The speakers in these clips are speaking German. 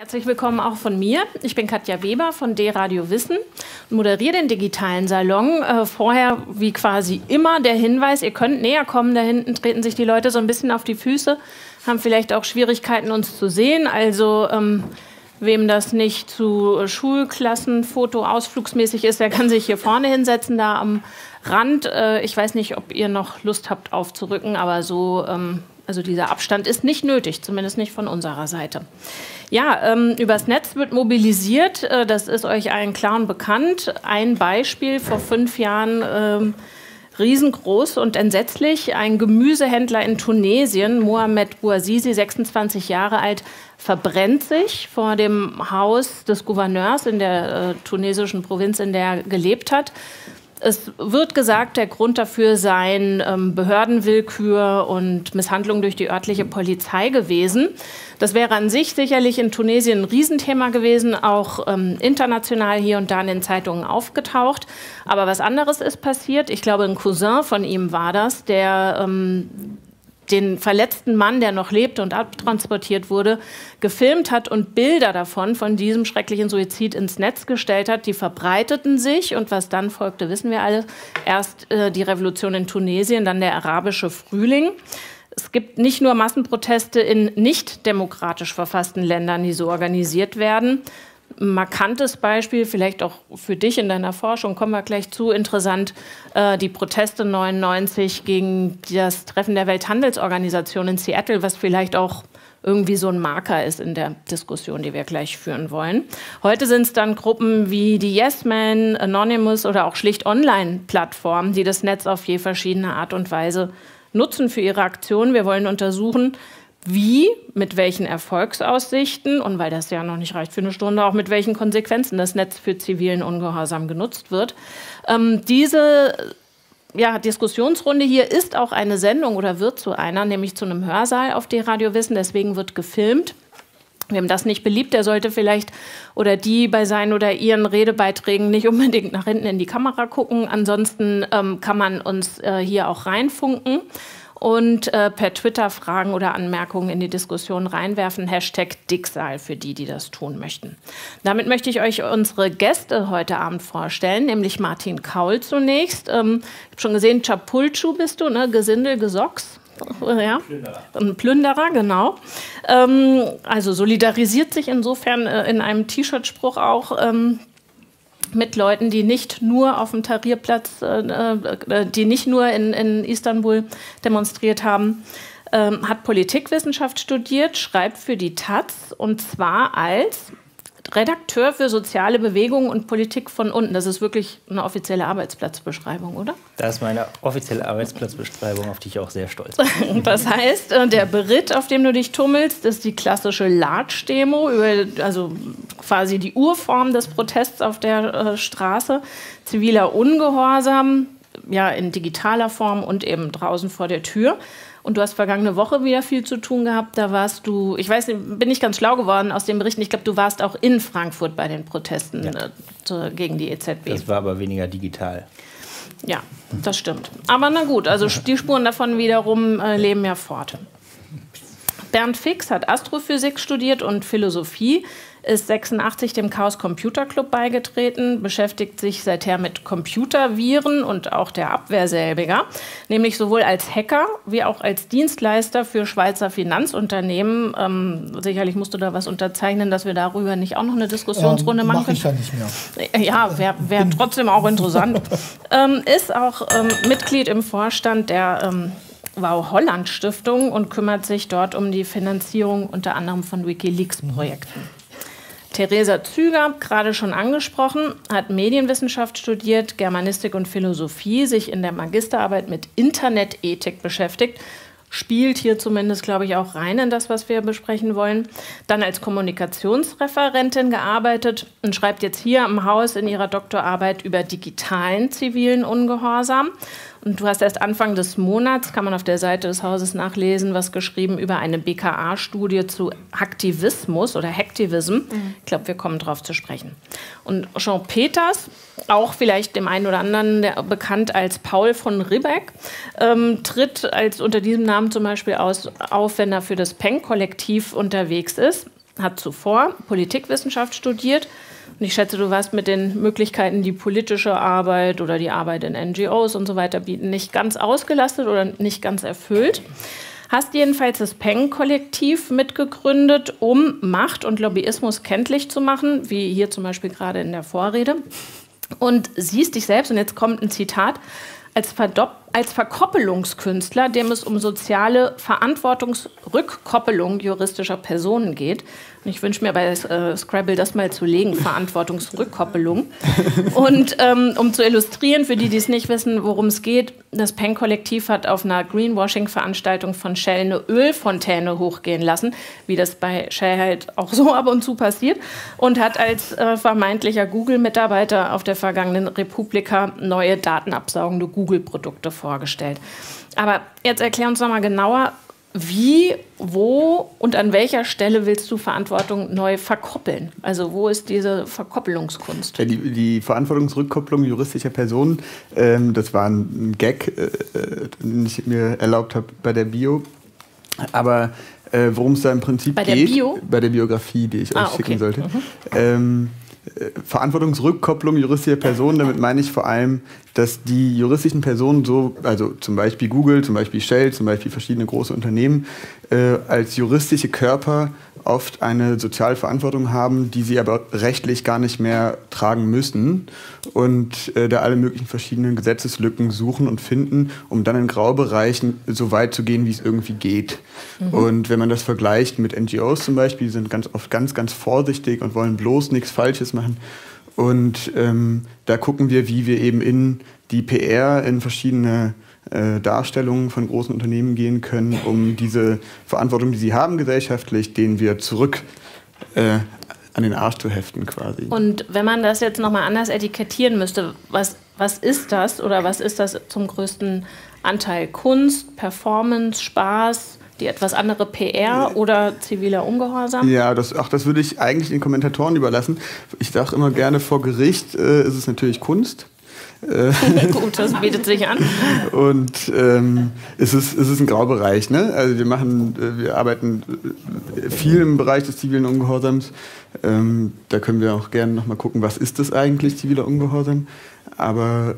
Herzlich willkommen auch von mir. Ich bin Katja Weber von D-Radio Wissen und moderiere den digitalen Salon. Vorher, wie quasi immer, der Hinweis, ihr könnt näher kommen. Da hinten treten sich die Leute so ein bisschen auf die Füße, haben vielleicht auch Schwierigkeiten, uns zu sehen. Also wem das nicht zu Schulklassenfoto ausflugsmäßig ist, der kann sich hier vorne hinsetzen, da am Rand. Ich weiß nicht, ob ihr noch Lust habt aufzurücken, aber so... Also dieser Abstand ist nicht nötig, zumindest nicht von unserer Seite. Ja, übers Netz wird mobilisiert, das ist euch allen klar und bekannt. Ein Beispiel, vor 5 Jahren riesengroß und entsetzlich. Ein Gemüsehändler in Tunesien, Mohamed Bouazizi, 26 Jahre alt, verbrennt sich vor dem Haus des Gouverneurs in der tunesischen Provinz, in der er gelebt hat. Es wird gesagt, der Grund dafür sei Behördenwillkür und Misshandlung durch die örtliche Polizei gewesen. Das wäre an sich sicherlich in Tunesien ein Riesenthema gewesen, auch international hier und da in den Zeitungen aufgetaucht. Aber was anderes ist passiert. Ich glaube, ein Cousin von ihm war das, der den verletzten Mann, der noch lebte und abtransportiert wurde, gefilmt hat und Bilder davon, von diesem schrecklichen Suizid ins Netz gestellt hat. Die verbreiteten sich und was dann folgte, wissen wir alle. Erst die Revolution in Tunesien, dann der arabische Frühling. Es gibt nicht nur Massenproteste in nicht demokratisch verfassten Ländern, die so organisiert werden. Markantes Beispiel, vielleicht auch für dich in deiner Forschung, kommen wir gleich zu, interessant, die Proteste 99 gegen das Treffen der Welthandelsorganisation in Seattle, was vielleicht auch irgendwie so ein Marker ist in der Diskussion, die wir gleich führen wollen. Heute sind es dann Gruppen wie die Yes Men, Anonymous oder auch schlicht Online-Plattformen, die das Netz auf je verschiedene Art und Weise nutzen für ihre Aktionen. Wir wollen untersuchen, wie, mit welchen Erfolgsaussichten und weil das ja noch nicht reicht für eine Stunde, auch mit welchen Konsequenzen das Netz für zivilen Ungehorsam genutzt wird. Diese Diskussionsrunde hier ist auch eine Sendung oder wird zu einer, nämlich zu einem Hörsaal auf D-Radio Wissen, deswegen wird gefilmt. Wem das nicht beliebt, der sollte vielleicht oder die bei seinen oder ihren Redebeiträgen nicht unbedingt nach hinten in die Kamera gucken. Ansonsten kann man uns hier auch reinfunken und per Twitter Fragen oder Anmerkungen in die Diskussion reinwerfen. #Dicksaal für die, die das tun möchten. Damit möchte ich euch unsere Gäste heute Abend vorstellen, nämlich Martin Kaul zunächst. Ich habe schon gesehen, Çapulcu bist du, ne? Gesindel, Gesocks. Ja, ein Plünderer, genau. Also solidarisiert sich insofern in einem T-Shirt-Spruch auch mit Leuten, die nicht nur auf dem Tahrirplatz, die nicht nur in Istanbul demonstriert haben, hat Politikwissenschaft studiert, schreibt für die Taz und zwar als Redakteur für soziale Bewegungen und Politik von unten. Das ist wirklich eine offizielle Arbeitsplatzbeschreibung, oder? Das ist meine offizielle Arbeitsplatzbeschreibung, auf die ich auch sehr stolz bin. Das heißt, der Beritt, auf dem du dich tummelst, ist die klassische Latsch-Demo, also quasi die Urform des Protests auf der Straße. Ziviler Ungehorsam, ja, in digitaler Form und eben draußen vor der Tür. Und du hast vergangene Woche wieder viel zu tun gehabt. Da warst du, ich weiß nicht, bin nicht ganz schlau geworden aus den Berichten. Ich glaube, du warst auch in Frankfurt bei den Protesten gegen die EZB. Das war aber weniger digital. Ja, das stimmt. Aber na gut, also die Spuren davon wiederum leben ja fort. Bernd Fix hat Astrophysik studiert und Philosophie, ist 86 dem Chaos Computer Club beigetreten, beschäftigt sich seither mit Computerviren und auch der Abwehr selbiger, nämlich sowohl als Hacker wie auch als Dienstleister für Schweizer Finanzunternehmen. Sicherlich musst du da was unterzeichnen, dass wir darüber nicht auch noch eine Diskussionsrunde machen können. Mach ich ja nicht mehr. Ja, wäre trotzdem auch interessant. Ist auch Mitglied im Vorstand der Wow Holland Stiftung und kümmert sich dort um die Finanzierung unter anderem von WikiLeaks-Projekten. Theresa Züger, gerade schon angesprochen, hat Medienwissenschaft studiert, Germanistik und Philosophie, sich in der Magisterarbeit mit Internetethik beschäftigt, spielt hier zumindest, glaube ich, auch rein in das, was wir besprechen wollen. Dann als Kommunikationsreferentin gearbeitet und schreibt jetzt hier im Haus in ihrer Doktorarbeit über digitalen zivilen Ungehorsam. Und du hast erst Anfang des Monats, kann man auf der Seite des Hauses nachlesen, was geschrieben über eine BKA-Studie zu Hacktivismus oder Hacktivism. Ich glaube, wir kommen darauf zu sprechen. Und Jean Peters, auch vielleicht dem einen oder anderen bekannt als Paul von Ribbeck, tritt als unter diesem Namen zum Beispiel auf, wenn er für das Peng-Kollektiv unterwegs ist. hat zuvor Politikwissenschaft studiert. Und ich schätze, du warst mit den Möglichkeiten, die politische Arbeit oder die Arbeit in NGOs und so weiter bieten, nicht ganz ausgelastet oder nicht ganz erfüllt. Hast jedenfalls das Peng-Kollektiv mitgegründet, um Macht und Lobbyismus kenntlich zu machen, wie hier zum Beispiel gerade in der Vorrede. Und siehst dich selbst, und jetzt kommt ein Zitat, als Verkoppelungskünstler, dem es um soziale Verantwortungsrückkoppelung juristischer Personen geht. Und ich wünsche mir bei Scrabble das mal zu legen, Verantwortungsrückkoppelung. Und um zu illustrieren, für die, die es nicht wissen, worum es geht, das Peng-Kollektiv hat auf einer Greenwashing-Veranstaltung von Shell eine Ölfontäne hochgehen lassen, wie das bei Shell halt auch so ab und zu passiert, und hat als vermeintlicher Google-Mitarbeiter auf der vergangenen Republika neue datenabsaugende Google-Produkte vorgestellt. Aber jetzt erklär uns noch mal genauer, wie, wo und an welcher Stelle willst du Verantwortung neu verkoppeln? Also wo ist diese Verkoppelungskunst? Ja, die Verantwortungsrückkopplung juristischer Personen, das war ein Gag, den ich mir erlaubt habe bei der Bio. Aber worum es da im Prinzip geht... Bei der Bio? Bei der Biografie, die ich euch schicken sollte. Verantwortungsrückkopplung juristischer Personen, damit meine ich vor allem, dass die juristischen Personen so, also zum Beispiel Google, zum Beispiel Shell, zum Beispiel verschiedene große Unternehmen, als juristische Körper oft eine Sozialverantwortung haben, die sie aber rechtlich gar nicht mehr tragen müssen und da alle möglichen verschiedenen Gesetzeslücken suchen und finden, um dann in Graubereichen so weit zu gehen, wie es irgendwie geht. Und wenn man das vergleicht mit NGOs zum Beispiel, die sind ganz oft ganz vorsichtig und wollen bloß nichts Falsches machen. Und da gucken wir, wie wir eben in die PR, in verschiedene Darstellungen von großen Unternehmen gehen können, um diese Verantwortung, die sie haben gesellschaftlich, denen wir zurück an den Arsch zu heften quasi. Und wenn man das jetzt nochmal anders etikettieren müsste, was ist das oder was ist das zum größten Anteil? Kunst, Performance, Spaß, die etwas andere PR oder ziviler Ungehorsam? Ja, das würde ich eigentlich den Kommentatoren überlassen. Ich sage immer gerne, vor Gericht ist es natürlich Kunst. Gut, das bietet sich an. Und es ist ein Graubereich, ne? Also wir arbeiten viel im Bereich des zivilen Ungehorsams. Da können wir auch gerne noch mal gucken, was ist das eigentlich, ziviler Ungehorsam? Aber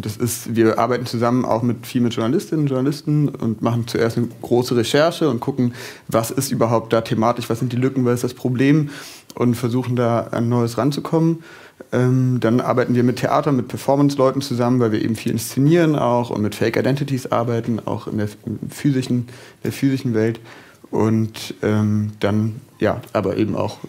wir arbeiten zusammen auch viel mit Journalistinnen und Journalisten und machen zuerst eine große Recherche und gucken, was ist überhaupt da thematisch, was sind die Lücken, was ist das Problem, und versuchen da an Neues ranzukommen. Dann arbeiten wir mit Theater, mit Performance-Leuten zusammen, weil wir eben viel inszenieren auch und mit Fake Identities arbeiten, auch in der physischen Welt. Und dann, ja, aber eben auch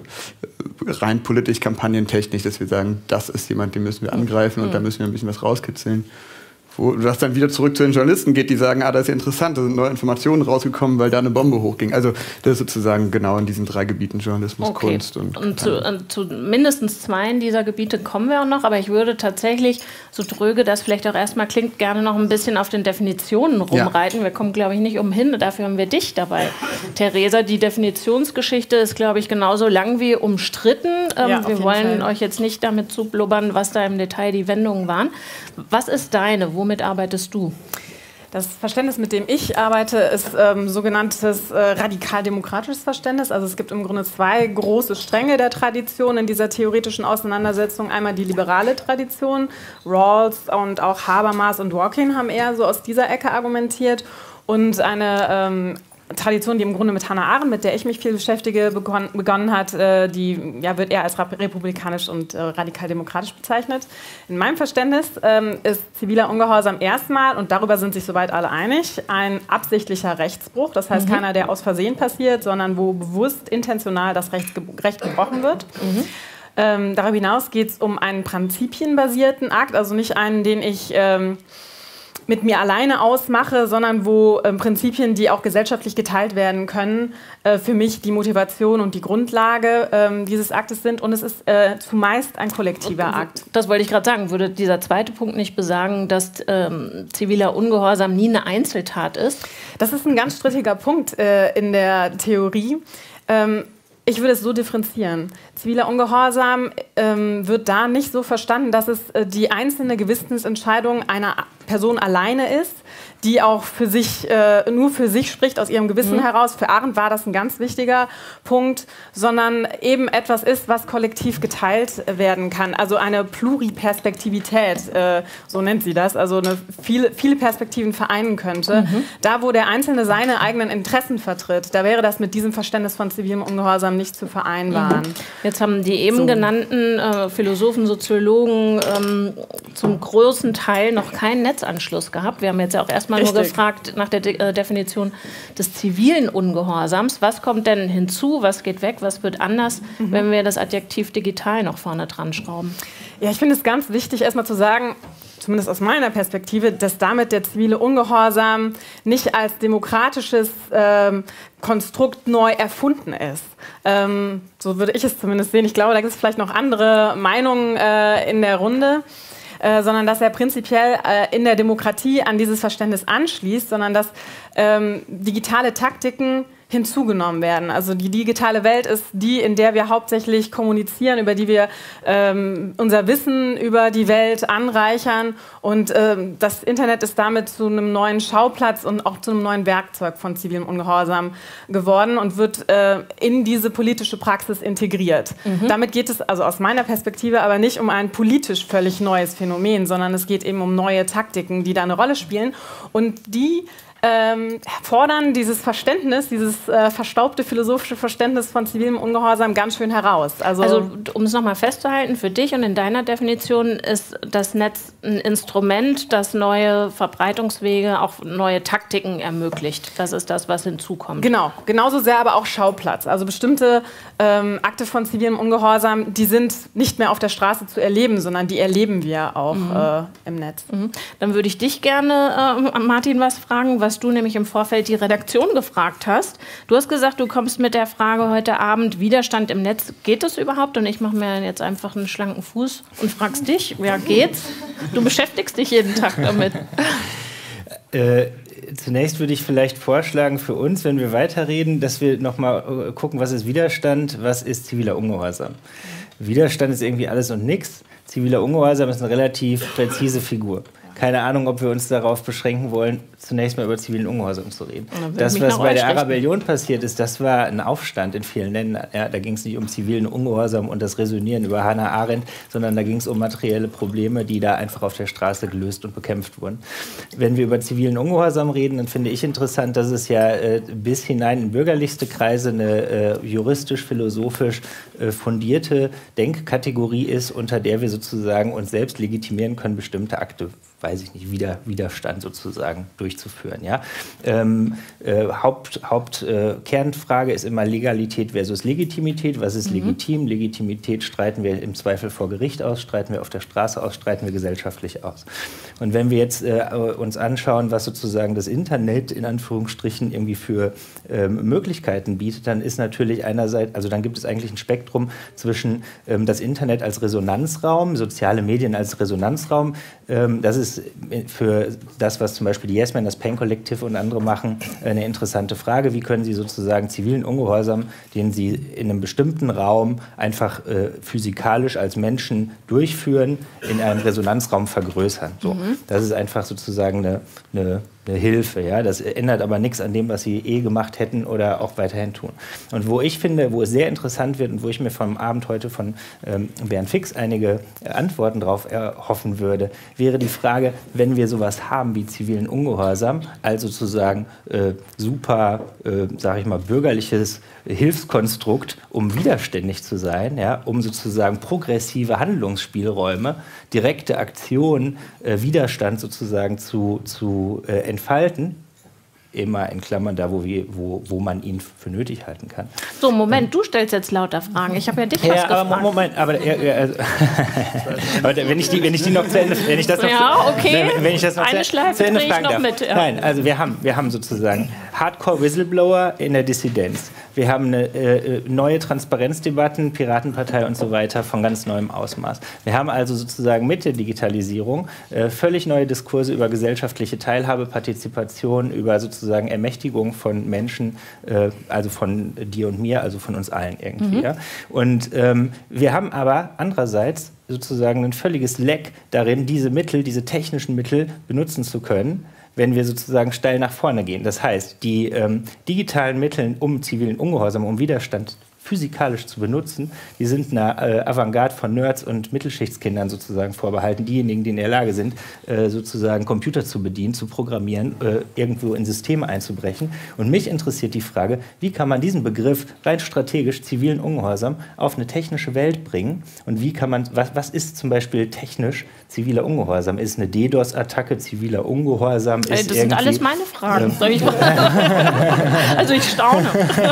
rein politisch, kampagnentechnisch, dass wir sagen, das ist jemand, den müssen wir angreifen und da müssen wir ein bisschen was rauskitzeln. Wo das dann wieder zurück zu den Journalisten geht, die sagen, das ist ja interessant, da sind neue Informationen rausgekommen, weil da eine Bombe hochging. Also das ist sozusagen genau in diesen 3 Gebieten Journalismus, Kunst und zu mindestens 2 dieser Gebiete kommen wir auch noch, aber ich würde tatsächlich, so dröge das vielleicht auch erstmal klingt, gerne noch ein bisschen auf den Definitionen rumreiten. Ja. Wir kommen, glaube ich, nicht umhin, dafür haben wir dich dabei, Theresa. Die Definitionsgeschichte ist, glaube ich, genauso lang wie umstritten. Wir wollen euch jetzt nicht damit zublubbern, was da im Detail die Wendungen waren. Was ist deine? Womit arbeitest du? Das Verständnis, mit dem ich arbeite, ist sogenanntes radikal-demokratisches Verständnis. Also es gibt im Grunde 2 große Stränge der Tradition in dieser theoretischen Auseinandersetzung. Einmal die liberale Tradition. Rawls und auch Habermas und Dworkin haben eher so aus dieser Ecke argumentiert. Und eine Tradition, die im Grunde mit Hannah Arendt, mit der ich mich viel beschäftige, begonnen hat, die wird eher als republikanisch und radikal-demokratisch bezeichnet. In meinem Verständnis ist ziviler Ungehorsam erstmal, und darüber sind sich soweit alle einig, ein absichtlicher Rechtsbruch. Das heißt, keiner, der aus Versehen passiert, sondern wo bewusst, intentional das Recht gebrochen wird. Darüber hinaus geht es um einen prinzipienbasierten Akt, also nicht einen, den ich mit mir alleine ausmache, sondern wo Prinzipien, die auch gesellschaftlich geteilt werden können, für mich die Motivation und die Grundlage dieses Aktes sind. Und es ist zumeist ein kollektiver Akt. Das wollte ich gerade sagen. Würde dieser zweite Punkt nicht besagen, dass ziviler Ungehorsam nie eine Einzeltat ist? Das ist ein ganz strittiger Punkt in der Theorie. Ich würde es so differenzieren. Ziviler Ungehorsam wird da nicht so verstanden, dass es die einzelne Gewissensentscheidung einer Person alleine ist, die auch für sich, nur für sich spricht, aus ihrem Gewissen heraus. Für Arendt war das ein ganz wichtiger Punkt, sondern eben etwas ist, was kollektiv geteilt werden kann. Also eine Pluriperspektivität, so nennt sie das, also viele Perspektiven vereinen könnte. Da, wo der Einzelne seine eigenen Interessen vertritt, da wäre das mit diesem Verständnis von zivilem Ungehorsam nicht zu vereinbaren. Jetzt haben die eben genannten Philosophen, Soziologen zum großen Teil noch keinen Netzanschluss gehabt. Wir haben jetzt ja auch erstmal nur gefragt nach der Definition des zivilen Ungehorsams. Was kommt denn hinzu, was geht weg, was wird anders, wenn wir das Adjektiv digital noch vorne dran schrauben? Ja, ich finde es ganz wichtig, erstmal zu sagen, zumindest aus meiner Perspektive, dass damit der zivile Ungehorsam nicht als demokratisches Konstrukt neu erfunden ist. So würde ich es zumindest sehen. Ich glaube, da gibt es vielleicht noch andere Meinungen in der Runde. Sondern dass er prinzipiell in der Demokratie an dieses Verständnis anschließt, sondern dass digitale Taktiken hinzugenommen werden. Also die digitale Welt ist die, in der wir hauptsächlich kommunizieren, über die wir unser Wissen über die Welt anreichern. Und das Internet ist damit zu einem neuen Schauplatz und auch zu einem neuen Werkzeug von zivilem Ungehorsam geworden und wird in diese politische Praxis integriert. Damit geht es also aus meiner Perspektive aber nicht um ein politisch völlig neues Phänomen, sondern es geht eben um neue Taktiken, die da eine Rolle spielen und die fordern dieses Verständnis, dieses verstaubte philosophische Verständnis von zivilem Ungehorsam ganz schön heraus. Also um es nochmal festzuhalten, für dich und in deiner Definition ist das Netz ein Instrument, das neue Verbreitungswege, auch neue Taktiken ermöglicht. Das ist das, was hinzukommt. Genau, genauso sehr aber auch Schauplatz. Also bestimmte Akte von zivilem Ungehorsam, die sind nicht mehr auf der Straße zu erleben, sondern die erleben wir auch im Netz. Dann würde ich dich gerne, Martin, was fragen, was du nämlich im Vorfeld die Redaktion gefragt hast. Du hast gesagt, du kommst mit der Frage heute Abend, Widerstand im Netz, geht es überhaupt? Und ich mache mir jetzt einfach einen schlanken Fuß und fragst dich, ja, geht's? Du beschäftigst dich jeden Tag damit. Zunächst würde ich vielleicht vorschlagen für uns, wenn wir weiterreden, dass wir nochmal gucken, was ist Widerstand, was ist ziviler Ungehorsam. Widerstand ist irgendwie alles und nichts. Ziviler Ungehorsam ist eine relativ präzise Figur. Keine Ahnung, ob wir uns darauf beschränken wollen, zunächst mal über zivilen Ungehorsam zu reden. Das, was bei der Arabellion passiert ist, das war ein Aufstand in vielen Ländern. Ja, da ging es nicht um zivilen Ungehorsam und das Resonieren über Hannah Arendt, sondern da ging es um materielle Probleme, die da einfach auf der Straße gelöst und bekämpft wurden. Wenn wir über zivilen Ungehorsam reden, dann finde ich interessant, dass es ja bis hinein in bürgerlichste Kreise eine juristisch-philosophisch fundierte Denkkategorie ist, unter der wir sozusagen uns selbst legitimieren können, bestimmte Akte, weiß ich nicht, Widerstand sozusagen durchzuführen. Ja? Kernfrage ist immer Legalität versus Legitimität. Was ist legitim? Legitimität streiten wir im Zweifel vor Gericht aus, streiten wir auf der Straße aus, streiten wir gesellschaftlich aus. Und wenn wir jetzt uns anschauen, was sozusagen das Internet in Anführungsstrichen irgendwie für Möglichkeiten bietet, dann ist natürlich einerseits, also dann gibt es eigentlich ein Spektrum zwischen das Internet als Resonanzraum, soziale Medien als Resonanzraum. Das ist für das, was zum Beispiel die Yes Men, das Pen Collective und andere machen, eine interessante Frage. Wie können Sie sozusagen zivilen Ungehorsam, den Sie in einem bestimmten Raum einfach physikalisch als Menschen durchführen, in einem Resonanzraum vergrößern? So. Das ist einfach sozusagen eine Hilfe. Ja? Das ändert aber nichts an dem, was Sie gemacht hätten oder auch weiterhin tun. Und wo ich finde, wo es sehr interessant wird und wo ich mir vom Abend heute von Bernd Fix einige Antworten darauf erhoffen würde, wäre die Frage, wenn wir sowas haben wie zivilen Ungehorsam, also sozusagen super, sage ich mal, bürgerliches Hilfskonstrukt, um widerständig zu sein, ja, um sozusagen progressive Handlungsspielräume, direkte Aktionen, Widerstand sozusagen zu entfalten, immer in Klammern da, wo man ihn für nötig halten kann. So, Moment, du stellst jetzt lauter Fragen. Ich habe ja dich was gefragt. Aber Moment, aber wenn ich die noch zu Ende, wenn ich das noch eine Schleife zu Ende drehe ich fragen noch darf. mit. Ja. Nein, also wir haben sozusagen Hardcore-Whistleblower in der Dissidenz. Wir haben eine neue Transparenzdebatten, Piratenpartei und so weiter von ganz neuem Ausmaß. Wir haben also sozusagen mit der Digitalisierung völlig neue Diskurse über gesellschaftliche Teilhabe, Partizipation, über sozusagen Ermächtigung von Menschen, also von dir und mir, also von uns allen irgendwie. Ja? Und wir haben aber andererseits sozusagen ein völliges Leck darin, diese technischen Mittel benutzen zu können, wenn wir sozusagen steil nach vorne gehen. Das heißt, die digitalen Mittel, um zivilen Ungehorsam, um Widerstand physikalisch zu benutzen, die sind einer Avantgarde von Nerds und Mittelschichtskindern sozusagen vorbehalten, diejenigen, die in der Lage sind, sozusagen Computer zu bedienen, zu programmieren, irgendwo in Systeme einzubrechen. Und mich interessiert die Frage, wie kann man diesen Begriff rein strategisch zivilen Ungehorsam auf eine technische Welt bringen und wie kann man, was ist zum Beispiel technisch ziviler Ungehorsam? Ist eine DDoS-Attacke ziviler Ungehorsam? Das sind alles meine Fragen. Also ich staune.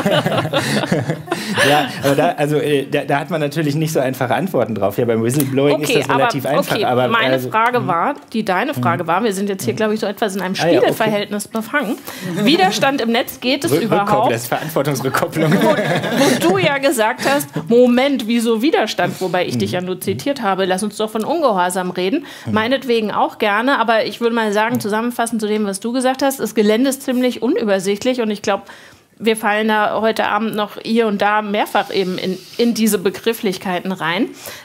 Ja, aber da hat man natürlich nicht so einfache Antworten drauf. Ja, beim Whistleblowing ist das relativ einfach. Okay, aber meine Frage war, deine Frage war, wir sind jetzt hier, glaube ich, so etwas in einem Spiegelverhältnis befangen. Widerstand im Netz, geht es überhaupt? Das ist Verantwortungsrückkopplung. Wo du ja gesagt hast, Moment, wieso Widerstand? Wobei ich dich ja nur zitiert habe, lass uns doch von Ungehorsam reden. Meinetwegen auch gerne, aber ich würde mal sagen, zusammenfassend zu dem, was du gesagt hast, das Gelände ist ziemlich unübersichtlich und ich glaube, wir fallen da heute Abend noch hier und da mehrfach eben in diese Begrifflichkeiten rein.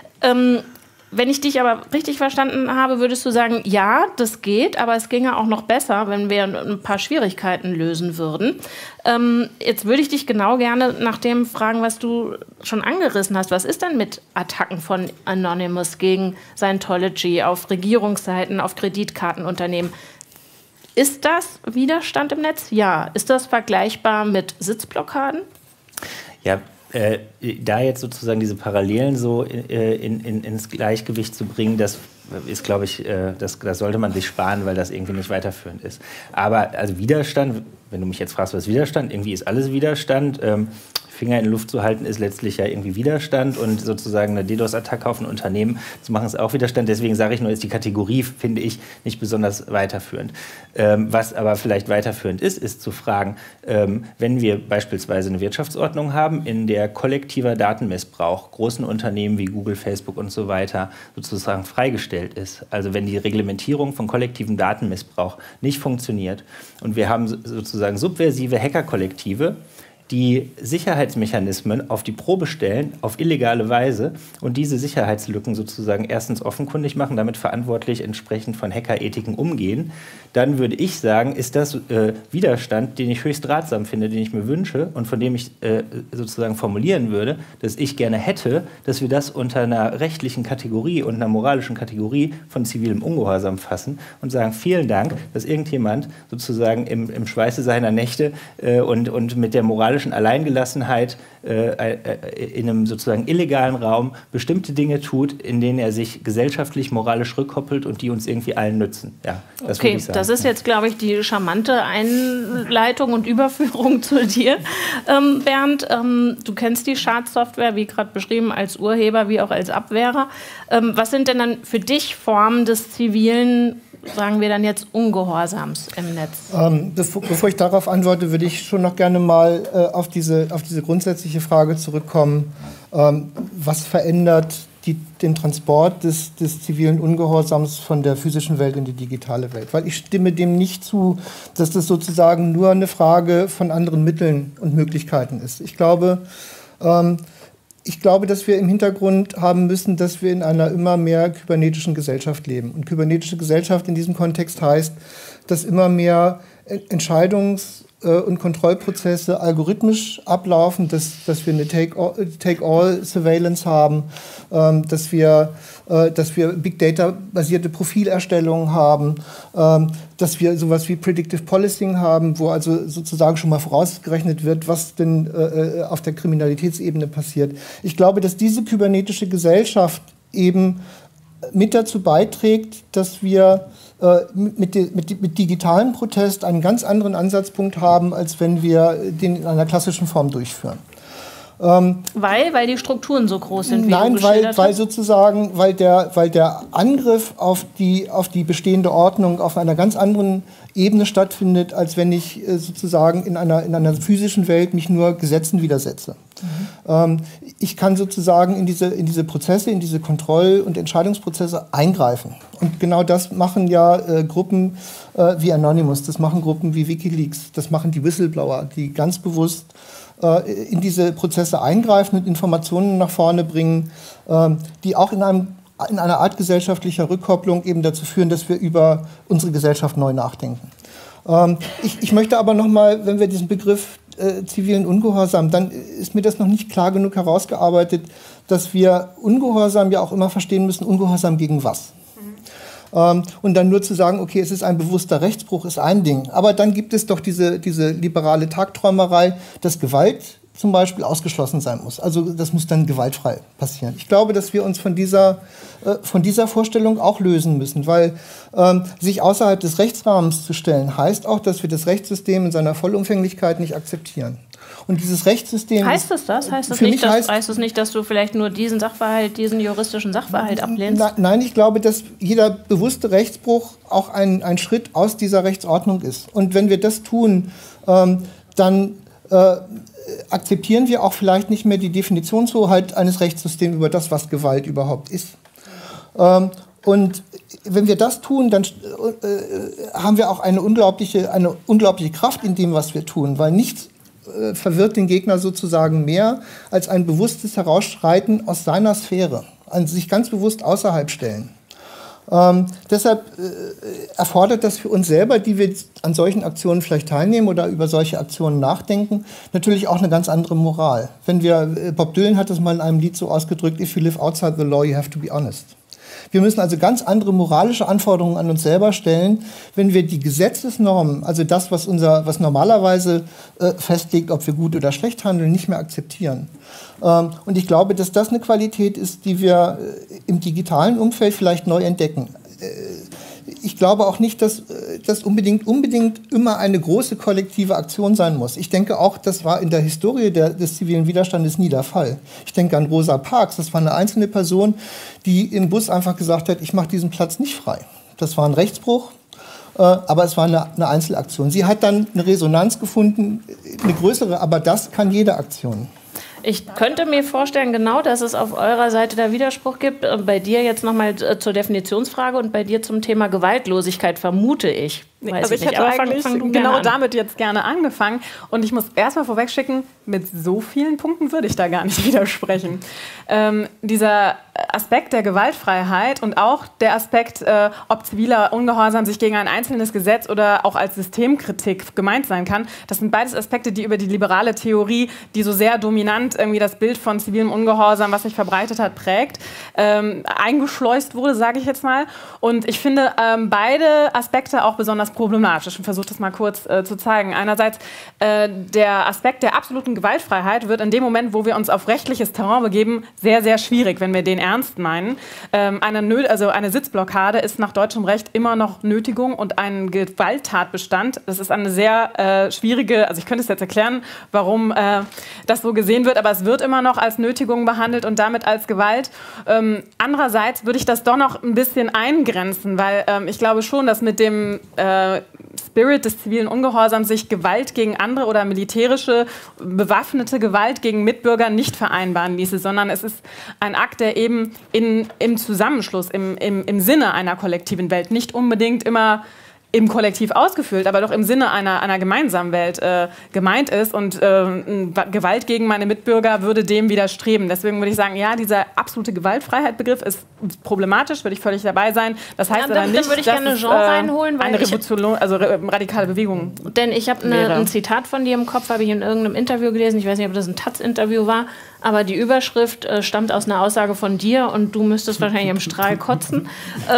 Wenn ich dich aber richtig verstanden habe, würdest du sagen, ja, das geht, aber es ginge auch noch besser, wenn wir ein paar Schwierigkeiten lösen würden. Jetzt würde ich dich genau gerne nach dem fragen, was du schon angerissen hast. Was ist denn mit Attacken von Anonymous gegen Scientology auf Regierungsseiten, auf Kreditkartenunternehmen? Ist das Widerstand im Netz? Ja. Ist das vergleichbar mit Sitzblockaden? Ja, da jetzt sozusagen diese Parallelen so ins Gleichgewicht zu bringen, das ist, glaube ich, das sollte man sich sparen, weil das irgendwie nicht weiterführend ist. Aber also Widerstand, wenn du mich jetzt fragst, was ist Widerstand? Irgendwie ist alles Widerstand. Finger in die Luft zu halten, ist letztlich ja irgendwie Widerstand und sozusagen eine DDoS-Attacke auf ein Unternehmen zu machen, ist auch Widerstand. Deswegen sage ich nur, ist die Kategorie, finde ich, nicht besonders weiterführend. Was aber vielleicht weiterführend ist zu fragen, wenn wir beispielsweise eine Wirtschaftsordnung haben, in der kollektiver Datenmissbrauch großen Unternehmen wie Google, Facebook und so weiter sozusagen freigestellt ist, also wenn die Reglementierung von kollektivem Datenmissbrauch nicht funktioniert und wir haben sozusagen subversive Hackerkollektive, die Sicherheitsmechanismen auf die Probe stellen, auf illegale Weise und diese Sicherheitslücken sozusagen erstens offenkundig machen, damit verantwortlich entsprechend von Hackerethiken umgehen, dann würde ich sagen, ist das Widerstand, den ich höchst ratsam finde, den ich mir wünsche und von dem ich sozusagen formulieren würde, dass ich gerne hätte, dass wir das unter einer rechtlichen Kategorie und einer moralischen Kategorie von zivilem Ungehorsam fassen und sagen, vielen Dank, dass irgendjemand sozusagen im Schweiße seiner Nächte und mit der moralischen Alleingelassenheit in einem sozusagen illegalen Raum bestimmte Dinge tut, in denen er sich gesellschaftlich, moralisch rückkoppelt und die uns irgendwie allen nützen. Ja, das würde ich sagen. Das ist jetzt, glaube ich, die charmante Einleitung und Überführung zu dir. Bernd, du kennst die Schadsoftware, wie gerade beschrieben, als Urheber wie auch als Abwehrer. Was sind denn dann für dich Formen des zivilen, sagen wir dann jetzt, Ungehorsams im Netz? Bevor ich darauf antworte, würde ich schon noch gerne mal auf diese grundsätzliche Frage zurückkommen. Was verändert den Transport des zivilen Ungehorsams von der physischen Welt in die digitale Welt? Weil ich stimme dem nicht zu, dass das sozusagen nur eine Frage von anderen Mitteln und Möglichkeiten ist. Ich glaube, dass wir im Hintergrund haben müssen, dass wir in einer immer mehr kybernetischen Gesellschaft leben. Und kybernetische Gesellschaft in diesem Kontext heißt, dass immer mehr Entscheidungs- und Kontrollprozesse algorithmisch ablaufen, dass wir eine Take-all-Surveillance haben, dass wir Big-Data-basierte Profilerstellungen haben, dass wir sowas wie Predictive Policing haben, wo also sozusagen schon mal vorausgerechnet wird, was denn auf der Kriminalitätsebene passiert. Ich glaube, dass diese kybernetische Gesellschaft eben mit dazu beiträgt, dass wir mit digitalem Protest einen ganz anderen Ansatzpunkt haben, als wenn wir den in einer klassischen Form durchführen. Weil die Strukturen so groß sind, wie nein, du geschildert hast? Weil sozusagen, weil der Angriff auf die bestehende Ordnung auf einer ganz anderen Ebene stattfindet, als wenn ich sozusagen in einer physischen Welt mich nur Gesetzen widersetze. Mhm. Ich kann sozusagen in diese Prozesse, in diese Kontroll- und Entscheidungsprozesse eingreifen. Und genau das machen ja Gruppen wie Anonymous, das machen Gruppen wie WikiLeaks, das machen die Whistleblower, die ganz bewusst in diese Prozesse eingreifen und Informationen nach vorne bringen, die auch in einer Art gesellschaftlicher Rückkopplung eben dazu führen, dass wir über unsere Gesellschaft neu nachdenken. Ich möchte aber noch mal, wenn wir diesen Begriff zivilen Ungehorsam, dann ist mir das noch nicht klar genug herausgearbeitet, dass wir Ungehorsam ja auch immer verstehen müssen, Ungehorsam gegen was. Und dann nur zu sagen, okay, es ist ein bewusster Rechtsbruch, ist ein Ding. Aber dann gibt es doch diese liberale Tagträumerei, dass Gewalt zum Beispiel ausgeschlossen sein muss. Also das muss dann gewaltfrei passieren. Ich glaube, dass wir uns von dieser Vorstellung auch lösen müssen, weil sich außerhalb des Rechtsrahmens zu stellen, heißt auch, dass wir das Rechtssystem in seiner Vollumfänglichkeit nicht akzeptieren. Und dieses Rechtssystem... Heißt es das? Heißt es nicht, dass du vielleicht nur diesen juristischen Sachverhalt ablehnst? Nein, ich glaube, dass jeder bewusste Rechtsbruch auch ein Schritt aus dieser Rechtsordnung ist. Und wenn wir das tun, dann akzeptieren wir auch vielleicht nicht mehr die Definitionshoheit eines Rechtssystems über das, was Gewalt überhaupt ist. Und wenn wir das tun, dann haben wir auch eine unglaubliche Kraft in dem, was wir tun, weil nichts verwirrt den Gegner sozusagen mehr als ein bewusstes Herausschreiten aus seiner Sphäre, also sich ganz bewusst außerhalb stellen. Deshalb erfordert das für uns selber, die wir an solchen Aktionen vielleicht teilnehmen oder über solche Aktionen nachdenken, natürlich auch eine ganz andere Moral. Bob Dylan hat das mal in einem Lied so ausgedrückt, if you live outside the law, you have to be honest. Wir müssen also ganz andere moralische Anforderungen an uns selber stellen, wenn wir die Gesetzesnormen, also das, was normalerweise festlegt, ob wir gut oder schlecht handeln, nicht mehr akzeptieren. Und ich glaube, dass das eine Qualität ist, die wir im digitalen Umfeld vielleicht neu entdecken. Ich glaube auch nicht, dass das unbedingt immer eine große kollektive Aktion sein muss. Ich denke auch, das war in der Historie des zivilen Widerstandes nie der Fall. Ich denke an Rosa Parks, das war eine einzelne Person, die im Bus einfach gesagt hat, ich mache diesen Platz nicht frei. Das war ein Rechtsbruch, aber es war eine Einzelaktion. Sie hat dann eine Resonanz gefunden, eine größere, aber das kann jede Aktion. Ich könnte mir vorstellen, genau, dass es auf eurer Seite da Widerspruch gibt. Bei dir jetzt nochmal zur Definitionsfrage und bei dir zum Thema Gewaltlosigkeit, vermute ich. Also ich hätte eigentlich genau damit jetzt gerne angefangen. Und ich muss erstmal vorwegschicken, mit so vielen Punkten würde ich da gar nicht widersprechen. Dieser Aspekt der Gewaltfreiheit und auch der Aspekt, ob ziviler Ungehorsam sich gegen ein einzelnes Gesetz oder auch als Systemkritik gemeint sein kann, das sind beides Aspekte, die über die liberale Theorie, die so sehr dominant irgendwie das Bild von zivilem Ungehorsam, was sich verbreitet hat, prägt, eingeschleust wurde, sage ich jetzt mal. Und ich finde beide Aspekte auch besonders problematisch. Ich versuche das mal kurz zu zeigen. Einerseits der Aspekt der absoluten Gewaltfreiheit wird in dem Moment, wo wir uns auf rechtliches Terrain begeben, sehr, sehr schwierig, wenn wir den ernst meinen. Eine Sitzblockade ist nach deutschem Recht immer noch Nötigung und ein Gewalttatbestand. Das ist eine sehr schwierige, also ich könnte es jetzt erklären, warum das so gesehen wird, aber es wird immer noch als Nötigung behandelt und damit als Gewalt. Andererseits würde ich das doch noch ein bisschen eingrenzen, weil ich glaube schon, dass mit dem Spirit des zivilen Ungehorsams sich Gewalt gegen andere oder militärische, bewaffnete Gewalt gegen Mitbürger nicht vereinbaren ließe, sondern es ist ein Akt, der eben im Zusammenschluss, im Sinne einer kollektiven Welt, nicht unbedingt immer im Kollektiv ausgefüllt, aber doch im Sinne einer gemeinsamen Welt gemeint ist. Und Gewalt gegen meine Mitbürger würde dem widerstreben. Deswegen würde ich sagen, ja, dieser absolute Gewaltfreiheit-Begriff ist problematisch, würde ich völlig dabei sein. Das heißt aber nicht, würde ich gerne Jean reinholen, weil eine Revolution, also radikale Bewegung. Denn ich habe ein Zitat von dir im Kopf, habe ich in irgendeinem Interview gelesen. Ich weiß nicht, ob das ein Taz-Interview war, aber die Überschrift stammt aus einer Aussage von dir und du müsstest wahrscheinlich im Strahl kotzen.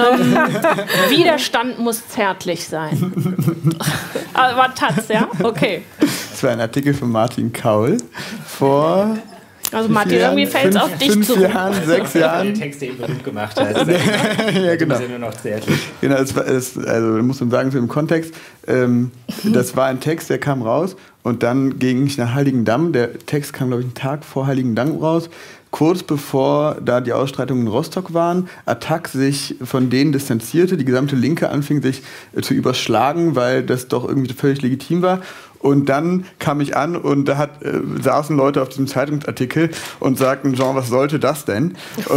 Widerstand muss zärtlich sein. Aber Taz, ja? Okay. Das war ein Artikel von Martin Kaul vor... Also Martin, irgendwie fällt es auf dich zu. 5 Jahren, 6 Jahren. Der Text, den berühmt gemacht hat. Ja, genau. Nur noch zärtlich. Genau, also muss man sagen, so im Kontext, das war ein Text, der kam raus und dann ging ich nach Heiligendamm. Der Text kam, glaube ich, einen Tag vor Heiligendamm raus. Kurz bevor da die Ausschreitungen in Rostock waren, Attac sich von denen distanzierte, die gesamte Linke anfing sich zu überschlagen, weil das doch irgendwie völlig legitim war. Und dann kam ich an und da saßen Leute auf diesem Zeitungsartikel und sagten, Jean, was sollte das denn?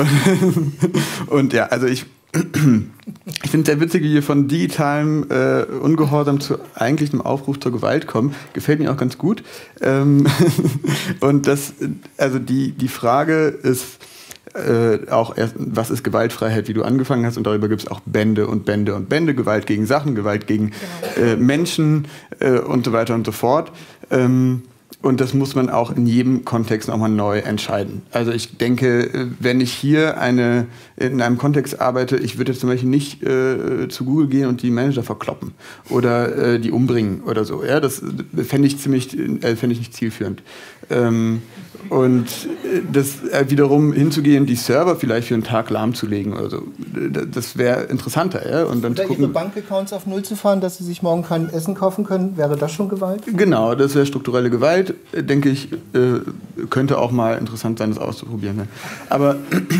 Und ja, also ich finde es sehr witzig, wie wir von digitalem Ungehorsam zu eigentlich einem Aufruf zur Gewalt kommen. Gefällt mir auch ganz gut. Und die Frage ist, auch erst, was ist Gewaltfreiheit, wie du angefangen hast, und darüber gibt es auch Bände und Bände und Bände, Gewalt gegen Sachen, Gewalt gegen Menschen und so weiter und so fort. Und das muss man auch in jedem Kontext nochmal neu entscheiden. Also ich denke, wenn ich hier in einem Kontext arbeite, ich würde jetzt zum Beispiel nicht zu Google gehen und die Manager verkloppen oder die umbringen oder so. Ja, das fände ich nicht zielführend. Und das wiederum hinzugehen, die Server vielleicht für einen Tag lahmzulegen oder so, das wäre interessanter. Ja? Und dann oder zu gucken, ihre Bankaccounts auf Null zu fahren, dass sie sich morgen kein Essen kaufen können, wäre das schon Gewalt? Genau, das wäre strukturelle Gewalt, denke ich, könnte auch mal interessant sein, das auszuprobieren. Ne? Aber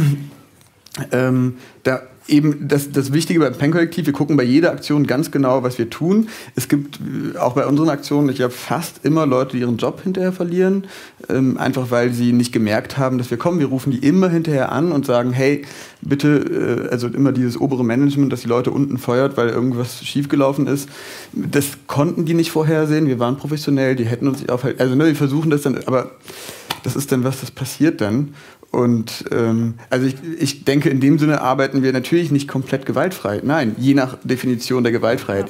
da eben das Wichtige beim PEN-Kollektiv, wir gucken bei jeder Aktion ganz genau, was wir tun. Es gibt auch bei unseren Aktionen, ich glaube, fast immer Leute, die ihren Job hinterher verlieren, einfach weil sie nicht gemerkt haben, dass wir kommen. Wir rufen die immer hinterher an und sagen, hey, bitte, also immer dieses obere Management, dass die Leute unten feuert, weil irgendwas schiefgelaufen ist. Das konnten die nicht vorhersehen. Wir waren professionell, die hätten uns nicht aufhalten. Also wir versuchen das dann, aber das ist dann was, das passiert dann. Und also ich denke, in dem Sinne arbeiten wir natürlich nicht komplett gewaltfrei. Nein, je nach Definition der Gewaltfreiheit.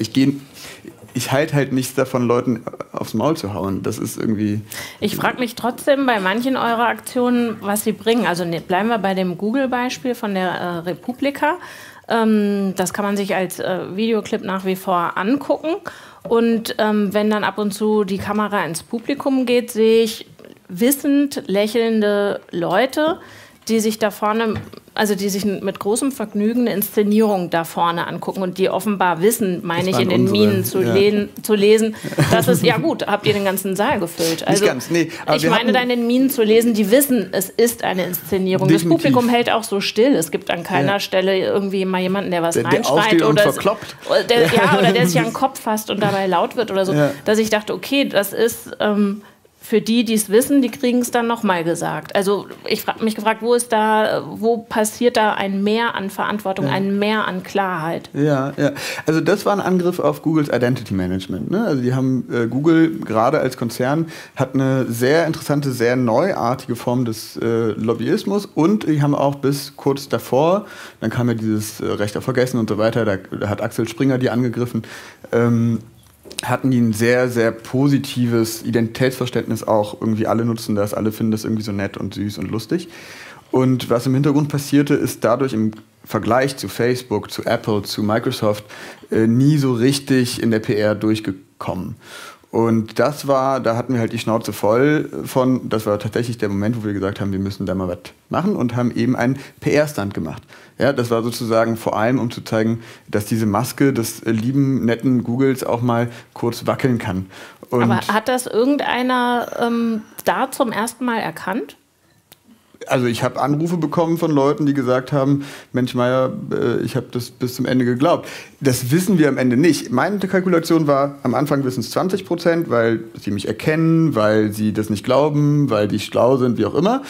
Ich halte halt nichts davon, Leuten aufs Maul zu hauen. Das ist irgendwie... Ich frage mich trotzdem bei manchen eurer Aktionen, was sie bringen. Also bleiben wir bei dem Google-Beispiel von der Republika. Das kann man sich als Videoclip nach wie vor angucken. Und wenn dann ab und zu die Kamera ins Publikum geht, sehe ich wissend lächelnde Leute, die sich da vorne, also die sich mit großem Vergnügen eine Inszenierung da vorne angucken und die offenbar wissen, meine ich, in den Minen zu lesen, dass es, ja gut, habt ihr den ganzen Saal gefüllt. Also, nicht ganz, nee, aber ich meine, da in den Minen zu lesen, die wissen, es ist eine Inszenierung. Definitiv. Das Publikum hält auch so still. Es gibt an keiner Stelle irgendwie mal jemanden, der was reinschreit oder verkloppt. Oder der sich an den Kopf fasst und dabei laut wird oder so. Ja. Dass ich dachte, okay, das ist... für die, die es wissen, die kriegen es dann nochmal gesagt. Also ich habe mich gefragt, wo passiert da ein Mehr an Verantwortung, ein Mehr an Klarheit? Ja. Also das war ein Angriff auf Googles Identity Management. Ne? Also die haben Google gerade als Konzern hat eine sehr interessante, sehr neuartige Form des Lobbyismus und die haben auch bis kurz davor, dann kam ja dieses Recht auf Vergessen und so weiter, da hat Axel Springer die angegriffen, hatten die ein sehr, sehr positives Identitätsverständnis auch. Irgendwie alle nutzen das, alle finden das irgendwie so nett und süß und lustig. Und was im Hintergrund passierte, ist dadurch im Vergleich zu Facebook, zu Apple, zu Microsoft nie so richtig in der PR durchgekommen. Und da hatten wir halt die Schnauze voll von, das war tatsächlich der Moment, wo wir gesagt haben, wir müssen da mal was machen und haben eben einen PR-Stand gemacht. Ja, das war sozusagen vor allem, um zu zeigen, dass diese Maske des lieben, netten Googles auch mal kurz wackeln kann. Und aber hat das irgendeiner da zum ersten Mal erkannt? Also ich habe Anrufe bekommen von Leuten, die gesagt haben, Mensch Meier, ich habe das bis zum Ende geglaubt. Das wissen wir am Ende nicht. Meine Kalkulation war, am Anfang wissen es 20%, weil sie mich erkennen, weil sie das nicht glauben, weil die schlau sind, wie auch immer.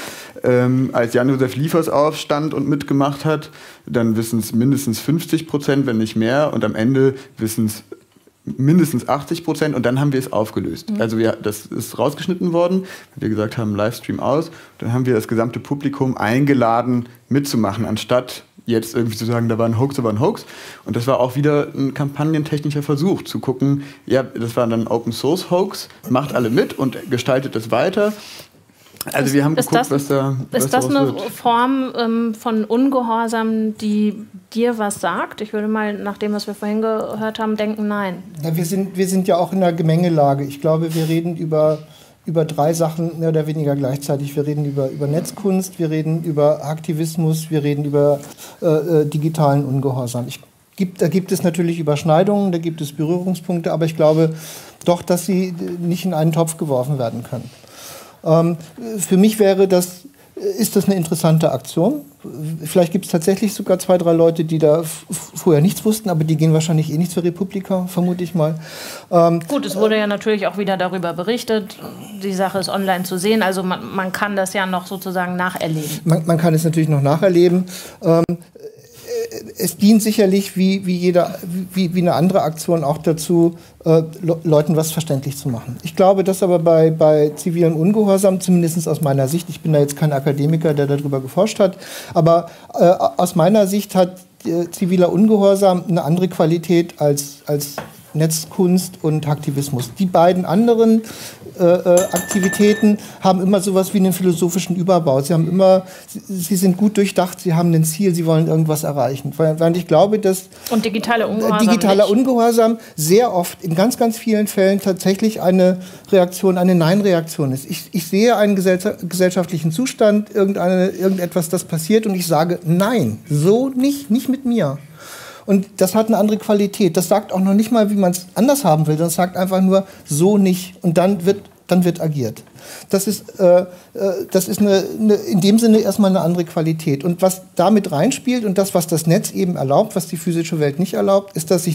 Als Jan-Josef Liefers aufstand und mitgemacht hat, dann wissen es mindestens 50%, wenn nicht mehr. Und am Ende wissen es mindestens 80% und dann haben wir es aufgelöst. Also das ist rausgeschnitten worden, wir gesagt haben, Livestream aus. Dann haben wir das gesamte Publikum eingeladen, mitzumachen, anstatt jetzt irgendwie zu sagen, da war ein Hoax. Und das war auch wieder ein kampagnentechnischer Versuch, zu gucken, ja, das war dann ein Open-Source-Hoax, macht alle mit und gestaltet das weiter. Also wir haben geguckt, was da ist das eine Form von Ungehorsam, die dir was sagt? Ich würde mal, nach dem, was wir vorhin gehört haben, denken, nein. Ja, wir sind ja auch in einer Gemengelage. Ich glaube, wir reden über drei Sachen mehr oder weniger gleichzeitig. Wir reden über Netzkunst, wir reden über Aktivismus, wir reden über digitalen Ungehorsam. Da gibt es natürlich Überschneidungen, da gibt es Berührungspunkte, aber ich glaube doch, dass sie nicht in einen Topf geworfen werden können. Für mich ist das eine interessante Aktion. Vielleicht gibt es tatsächlich sogar 2, 3 Leute, die da vorher nichts wussten, aber die gehen wahrscheinlich nicht zur Republika, vermute ich mal. Gut, es wurde ja natürlich auch wieder darüber berichtet, die Sache ist online zu sehen, also man kann das ja noch sozusagen nacherleben. Man kann es natürlich noch nacherleben. es dient sicherlich wie eine andere Aktion auch dazu, Leuten was verständlich zu machen. Ich glaube, dass aber bei zivilem Ungehorsam, zumindest aus meiner Sicht, ich bin da jetzt kein Akademiker, der darüber geforscht hat, aber aus meiner Sicht hat ziviler Ungehorsam eine andere Qualität als Netzkunst und Aktivismus. Die beiden anderen Aktivitäten haben immer sowas wie einen philosophischen Überbau. Sie sind gut durchdacht, sie haben ein Ziel, sie wollen irgendwas erreichen. Weil ich glaube, dass und digitaler Ungehorsam sehr oft, in ganz, ganz vielen Fällen tatsächlich eine Nein-Reaktion ist. Ich sehe einen gesellschaftlichen Zustand, irgendetwas, das passiert und ich sage, nein, so nicht mit mir. Und das hat eine andere Qualität. Das sagt auch noch nicht mal, wie man es anders haben will, sondern es sagt einfach nur, so nicht. Und dann wird agiert. Das ist in dem Sinne erstmal eine andere Qualität. Und was damit reinspielt und das, was das Netz eben erlaubt, was die physische Welt nicht erlaubt, ist, dass sich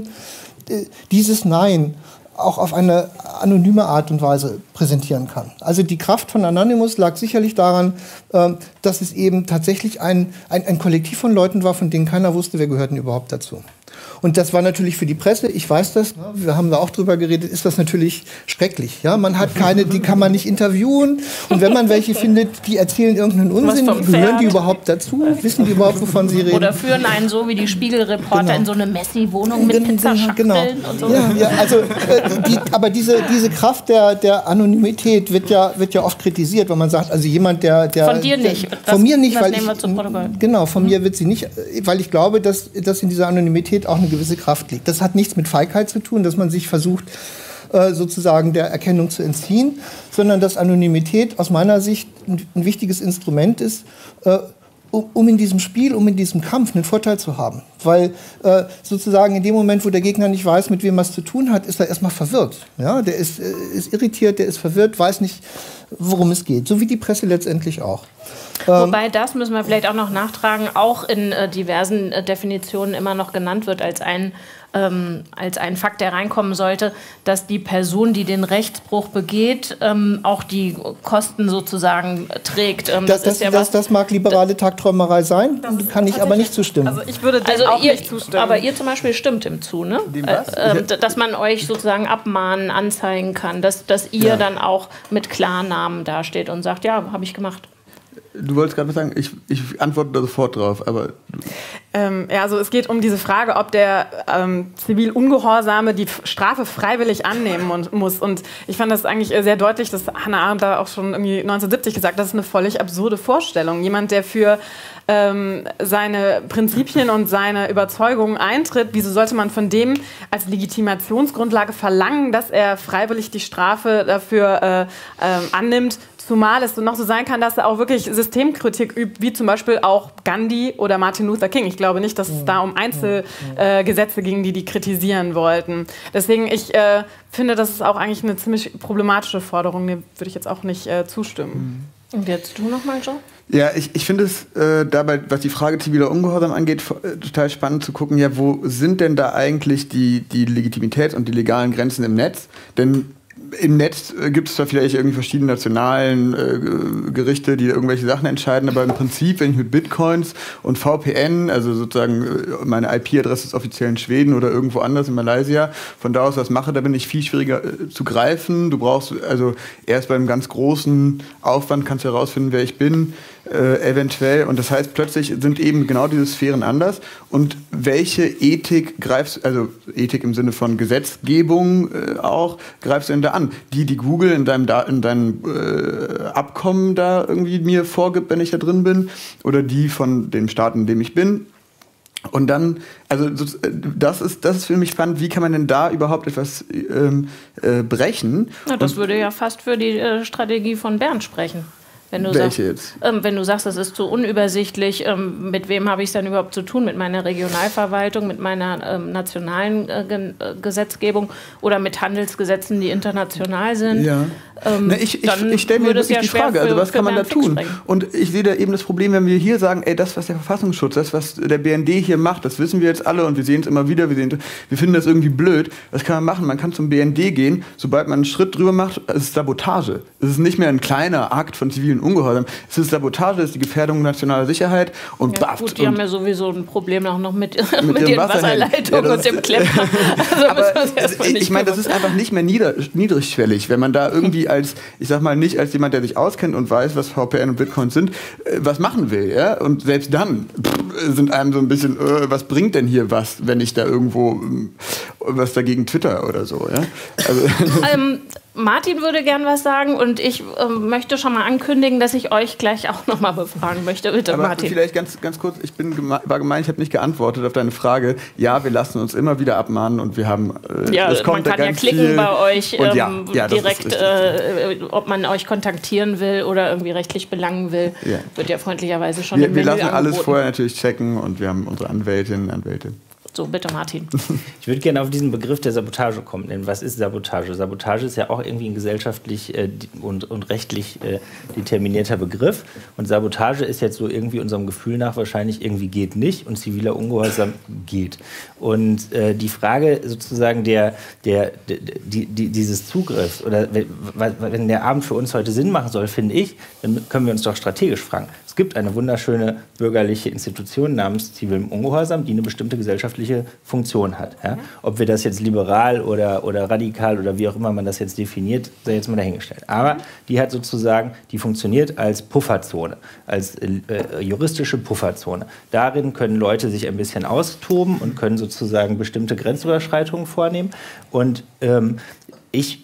dieses Nein auch auf eine anonyme Art und Weise präsentieren kann. Also die Kraft von Anonymous lag sicherlich daran, dass es eben tatsächlich ein Kollektiv von Leuten war, von denen keiner wusste, wer gehört denn überhaupt dazu. Und das war natürlich für die Presse, ich weiß das, wir haben da auch drüber geredet, ist das natürlich schrecklich. Ja? Man hat keine, die kann man nicht interviewen. Und wenn man welche findet, die erzählen irgendeinen Unsinn, gehören die überhaupt dazu? Wissen die überhaupt, wovon sie reden? Oder führen einen so wie die Spiegelreporter in so eine Messi-Wohnung mit Pizzaschachteln und so. Ja, also, aber diese Kraft der Anonymität wird ja oft kritisiert, weil man sagt, also jemand, der von dir nicht. Von mir nicht, weil nehmen wir zum Protokoll. Genau, von mir wird sie nicht, weil ich glaube, dass in dieser Anonymität auch eine gewisse Kraft liegt. Das hat nichts mit Feigheit zu tun, dass man sich versucht, sozusagen der Erkennung zu entziehen, sondern dass Anonymität aus meiner Sicht ein wichtiges Instrument ist, um in diesem Spiel, in diesem Kampf einen Vorteil zu haben. Weil sozusagen in dem Moment, wo der Gegner nicht weiß, mit wem er es zu tun hat, ist er erstmal verwirrt. Ja? Der ist irritiert, der ist verwirrt, weiß nicht, worum es geht. So wie die Presse letztendlich auch. Wobei, das müssen wir vielleicht auch noch nachtragen, auch in diversen Definitionen immer noch genannt wird als ein Fakt, der reinkommen sollte, dass die Person, die den Rechtsbruch begeht, auch die Kosten sozusagen trägt. Das mag liberale Tagträumerei sein, kann ich aber nicht zustimmen. Also ich würde dem auch nicht zustimmen. Aber ihr zum Beispiel stimmt dem zu, ne? Dass man euch sozusagen abmahnen, anzeigen kann, dass ihr dann auch mit Klarnamen dasteht und sagt, ja, habe ich gemacht. Du wolltest gerade was sagen, ich antworte da sofort drauf, aber... also es geht um diese Frage, ob der Zivilungehorsame die Strafe freiwillig annehmen muss. Und ich fand das eigentlich sehr deutlich, dass Hannah Arendt da auch schon irgendwie 1970 gesagt hat, das ist eine völlig absurde Vorstellung. Jemand, der für seine Prinzipien und seine Überzeugungen eintritt, wieso sollte man von dem als Legitimationsgrundlage verlangen, dass er freiwillig die Strafe dafür annimmt? Zumal es noch so sein kann, dass er auch wirklich Systemkritik übt, wie zum Beispiel auch Gandhi oder Martin Luther King. Ich glaube nicht, dass es da um Einzelgesetze ging, die kritisieren wollten. Deswegen, ich finde, das ist auch eigentlich eine ziemlich problematische Forderung. Dem würde ich jetzt auch nicht zustimmen. Und jetzt du nochmal, Joe? Ja, ich finde es dabei, was die Frage ziviler Ungehorsam angeht, total spannend zu gucken, ja, wo sind denn da eigentlich die Legitimität und die legalen Grenzen im Netz? Denn im Netz gibt es zwar vielleicht irgendwie verschiedene nationalen Gerichte, die irgendwelche Sachen entscheiden, aber im Prinzip, wenn ich mit Bitcoins und VPN, also sozusagen meine IP-Adresse ist offiziell in Schweden oder irgendwo anders in Malaysia, von da aus was mache, da bin ich viel schwieriger zu greifen. Du brauchst also erst beim ganz großen Aufwand kannst du herausfinden, wer ich bin, eventuell. Und das heißt, plötzlich sind eben genau diese Sphären anders. Und welche Ethik greifst, also Ethik im Sinne von Gesetzgebung auch, greifst du denn da an? Die Google in deinem Abkommen da irgendwie mir vorgibt, wenn ich da drin bin? Oder die von dem Staat, in dem ich bin? Und dann, also das ist für mich spannend, wie kann man denn da überhaupt etwas brechen? Na, das würde ja fast für die Strategie von Bernd sprechen. Wenn du Welche jetzt? Wenn du sagst, das ist zu unübersichtlich, mit wem habe ich es dann überhaupt zu tun? Mit meiner Regionalverwaltung, mit meiner nationalen Gesetzgebung oder mit Handelsgesetzen, die international sind? Ja. Ich stelle mir wirklich die Frage, also was kann man da tun? Und ich sehe da eben das Problem, wenn wir hier sagen, ey, das, was der Verfassungsschutz, das, was der BND hier macht, das wissen wir jetzt alle und wir sehen es immer wieder, wir finden das irgendwie blöd. Was kann man machen? Man kann zum BND gehen, sobald man einen Schritt drüber macht, es ist Sabotage. Es ist nicht mehr ein kleiner Akt von zivilen Ungehorsam. Es ist Sabotage, es ist die Gefährdung nationaler Sicherheit und ja, gut, die haben ja sowieso ein Problem noch mit den Wasserleitungen und dem Klemmer. Also ich meine, das ist einfach nicht mehr niedrigschwellig, wenn man da irgendwie als, ich sag mal, nicht als jemand, der sich auskennt und weiß, was VPN und Bitcoin sind, was machen will. Ja? Und selbst dann sind einem so ein bisschen, was bringt denn hier was, wenn ich da irgendwo was dagegen twitter oder so. Ja? Also, Martin würde gern was sagen und ich möchte schon mal ankündigen, dass ich euch gleich auch noch mal befragen möchte. Bitte, aber Martin. Vielleicht ganz kurz, war gemeint, ich habe nicht geantwortet auf deine Frage. Ja, wir lassen uns immer wieder abmahnen und wir haben es kommt man kann ja klicken viel. Bei euch direkt, ob man euch kontaktieren will oder irgendwie rechtlich belangen will. Ja. Wird ja freundlicherweise schon im Menü angeboten. Wir lassen alles vorher natürlich checken und wir haben unsere Anwälte. So, bitte, Martin. Ich würde gerne auf diesen Begriff der Sabotage kommen. Denn was ist Sabotage? Sabotage ist ja auch irgendwie ein gesellschaftlich und rechtlich determinierter Begriff. Und Sabotage ist jetzt so irgendwie unserem Gefühl nach wahrscheinlich irgendwie geht nicht und ziviler Ungehorsam geht. Und die Frage sozusagen dieses Zugriffs oder wenn der Abend für uns heute Sinn machen soll, finde ich, dann können wir uns doch strategisch fragen. Es gibt eine wunderschöne bürgerliche Institution namens zivilem Ungehorsam, die eine bestimmte gesellschaftliche Funktion hat. Ja? Ob wir das jetzt liberal oder radikal oder wie auch immer man das jetzt definiert, sei jetzt mal dahingestellt. Aber die hat sozusagen, die funktioniert als Pufferzone, als juristische Pufferzone. Darin können Leute sich ein bisschen austoben und können sozusagen bestimmte Grenzüberschreitungen vornehmen. Und ich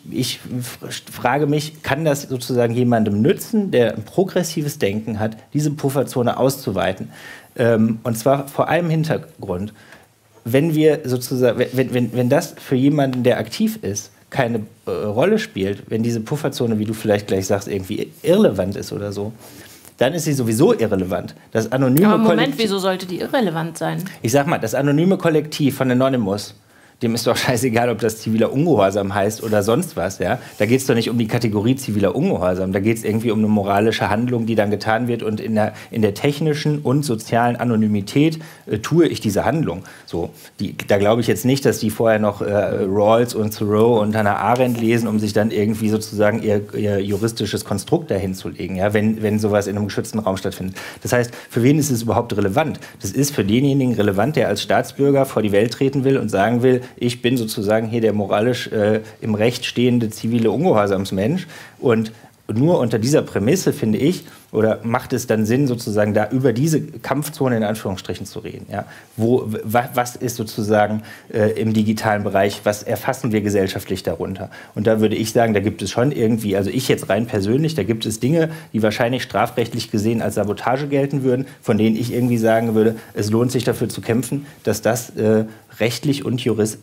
frage mich, kann das sozusagen jemandem nützen, der ein progressives Denken hat, diese Pufferzone auszuweiten? Und zwar vor allem Hintergrund. Wenn wir sozusagen, wenn das für jemanden, der aktiv ist, keine Rolle spielt, wenn diese Pufferzone, wie du vielleicht gleich sagst, irgendwie irrelevant ist oder so, dann ist sie sowieso irrelevant. Das anonyme Aber Moment, wieso sollte die irrelevant sein? Ich sag mal, das anonyme Kollektiv von Anonymous, dem ist doch scheißegal, ob das ziviler Ungehorsam heißt oder sonst was. Ja? Da geht es doch nicht um die Kategorie ziviler Ungehorsam. Da geht es irgendwie um eine moralische Handlung, die dann getan wird. Und in der technischen und sozialen Anonymität tue ich diese Handlung. So, da glaube ich jetzt nicht, dass die vorher noch Rawls und Thoreau und Hannah Arendt lesen, um sich dann irgendwie sozusagen ihr juristisches Konstrukt dahin zu legen, ja? wenn sowas in einem geschützten Raum stattfindet. Das heißt, für wen ist es überhaupt relevant? Das ist für denjenigen relevant, der als Staatsbürger vor die Welt treten will und sagen will, ich bin sozusagen hier der moralisch im Recht stehende zivile Ungehorsamsmensch. Und nur unter dieser Prämisse, finde ich, oder macht es dann Sinn, sozusagen da über diese Kampfzone in Anführungsstrichen zu reden? Ja? Was ist sozusagen im digitalen Bereich, was erfassen wir gesellschaftlich darunter? Und da würde ich sagen, da gibt es schon irgendwie, also ich jetzt rein persönlich, da gibt es Dinge, die wahrscheinlich strafrechtlich gesehen als Sabotage gelten würden, von denen ich irgendwie sagen würde, es lohnt sich dafür zu kämpfen, dass das rechtlich und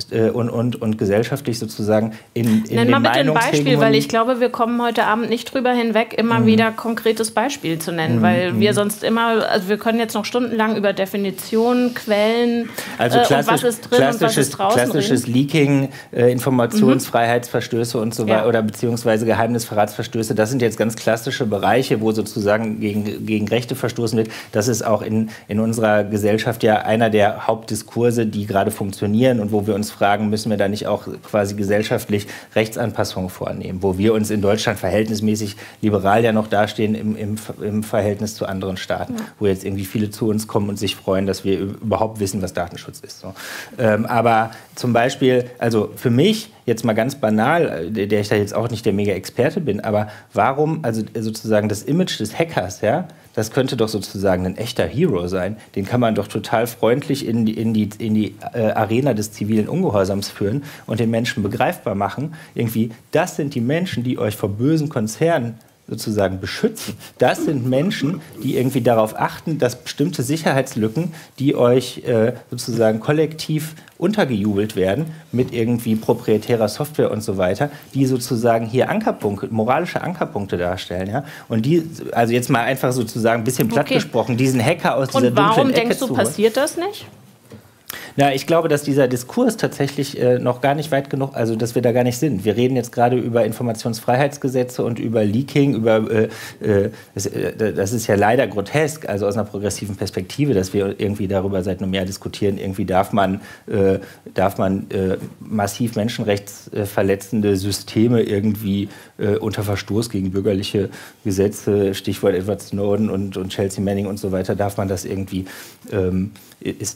und gesellschaftlich sozusagen in Nenn mal bitte ein Beispiel, weil ich glaube, wir kommen heute Abend nicht drüber hinweg, immer wieder konkretes Beispiel zu nennen, weil wir sonst immer, also wir können jetzt noch stundenlang über Definitionen, Quellen also und was ist drin und was ist draußen klassisches reden. Leaking, Informationsfreiheitsverstöße und so weiter oder beziehungsweise Geheimnisverratsverstöße, das sind jetzt ganz klassische Bereiche, wo sozusagen gegen Rechte verstoßen wird. Das ist auch in unserer Gesellschaft ja einer der Hauptdiskurse, die gerade funktionieren und wo wir uns fragen, müssen wir da nicht auch quasi gesellschaftlich Rechtsanpassungen vornehmen, wo wir uns in Deutschland verhältnismäßig liberal ja noch dastehen im Verhältnis zu anderen Staaten, wo jetzt irgendwie viele zu uns kommen und sich freuen, dass wir überhaupt wissen, was Datenschutz ist. So. Aber zum Beispiel, also für mich, jetzt mal ganz banal, der ich da jetzt auch nicht der Mega-Experte bin, aber warum, also sozusagen das Image des Hackers, ja, das könnte doch sozusagen ein echter Hero sein. Den kann man doch total freundlich in die Arena des zivilen Ungehorsams führen und den Menschen begreifbar machen. Irgendwie, das sind die Menschen, die euch vor bösen Konzernen sozusagen beschützen. Das sind Menschen, die irgendwie darauf achten, dass bestimmte Sicherheitslücken, die euch sozusagen kollektiv untergejubelt werden mit irgendwie proprietärer Software und so weiter, die sozusagen hier Ankerpunkte, moralische Ankerpunkte darstellen. Ja? Und die, also jetzt mal einfach sozusagen ein bisschen platt gesprochen, diesen Hacker aus dieser dunklen Ecke zu holen. Und warum denkst du, passiert das nicht? Na, ich glaube, dass dieser Diskurs tatsächlich noch gar nicht weit genug, also dass wir da gar nicht sind. Wir reden jetzt gerade über Informationsfreiheitsgesetze und über Leaking, das ist ja leider grotesk, also aus einer progressiven Perspektive, dass wir irgendwie darüber seit einem Jahr diskutieren, irgendwie darf man massiv menschenrechtsverletzende Systeme irgendwie unter Verstoß gegen bürgerliche Gesetze, Stichwort Edward Snowden und Chelsea Manning und so weiter, darf man das irgendwie, ist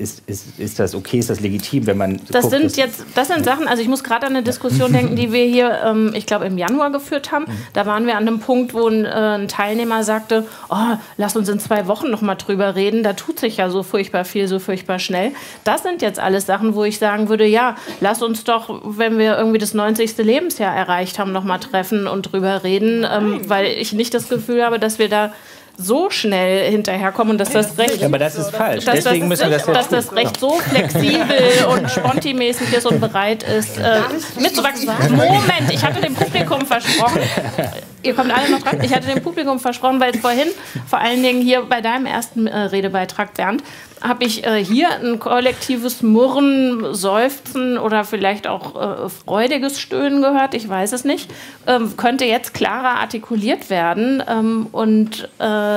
das okay, ist das legitim, wenn man das sind Sachen, also ich muss gerade an eine Diskussion denken, die wir hier, ich glaube im Januar geführt haben. Da waren wir an einem Punkt, wo ein Teilnehmer sagte, oh, lass uns in 2 Wochen noch mal drüber reden, da tut sich ja so furchtbar viel, so furchtbar schnell. Das sind jetzt alles Sachen, wo ich sagen würde, ja, lass uns doch, wenn wir irgendwie das 90. Lebensjahr erreicht haben, noch mal treffen und drüber reden, weil ich nicht das Gefühl habe, dass wir da so schnell hinterherkommen und dass das Recht... Ja, aber das ist falsch. Dass das Recht so flexibel und spontimäßig ist und bereit ist, mitzuwachsen. Moment, ich hatte dem Publikum versprochen, ihr kommt alle noch dran, ich hatte dem Publikum versprochen, weil vorhin, vor allen Dingen hier bei deinem ersten Redebeitrag, Bernd, habe ich hier ein kollektives Murren, Seufzen oder vielleicht auch freudiges Stöhnen gehört, ich weiß es nicht, könnte jetzt klarer artikuliert werden. Und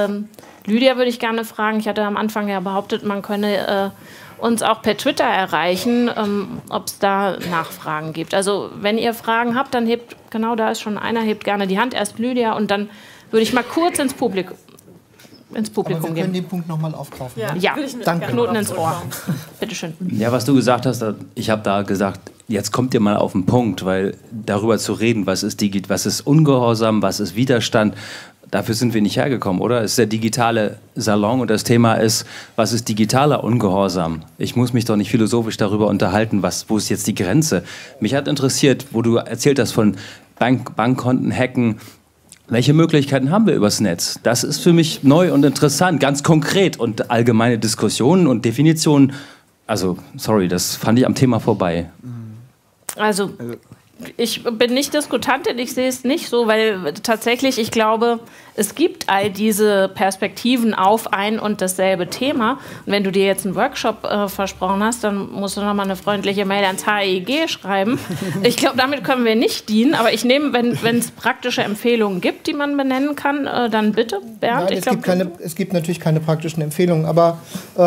Lydia würde ich gerne fragen, ich hatte am Anfang ja behauptet, man könne uns auch per Twitter erreichen, ob es da Nachfragen gibt. Also wenn ihr Fragen habt, dann hebt, genau da ist schon einer, hebt gerne die Hand, erst Lydia und dann würde ich mal kurz ins Publikum Aber wir können den Punkt nochmal aufgreifen. Ja, danke. Knoten ins Ohr. Bitte schön. Ja, was du gesagt hast, ich habe da gesagt, jetzt kommt ihr mal auf den Punkt, weil darüber zu reden, was ist Ungehorsam, was ist Widerstand, dafür sind wir nicht hergekommen, oder? Es ist der digitale Salon und das Thema ist, was ist digitaler Ungehorsam? Ich muss mich doch nicht philosophisch darüber unterhalten, wo ist jetzt die Grenze? Mich hat interessiert, wo du erzählt hast von Bankkonten hacken. Welche Möglichkeiten haben wir übers Netz? Das ist für mich neu und interessant, ganz konkret und allgemeine Diskussionen und Definitionen. Also, sorry, das fand ich am Thema vorbei. Also, ich bin nicht Diskutantin, ich sehe es nicht so, weil tatsächlich, ich glaube, es gibt all diese Perspektiven auf ein und dasselbe Thema. Und wenn du dir jetzt einen Workshop versprochen hast, dann musst du nochmal eine freundliche Mail ans HEG schreiben. Ich glaube, damit können wir nicht dienen, aber ich nehme, wenn es praktische Empfehlungen gibt, die man benennen kann, dann bitte, Bernd. Nein, es gibt natürlich keine praktischen Empfehlungen, aber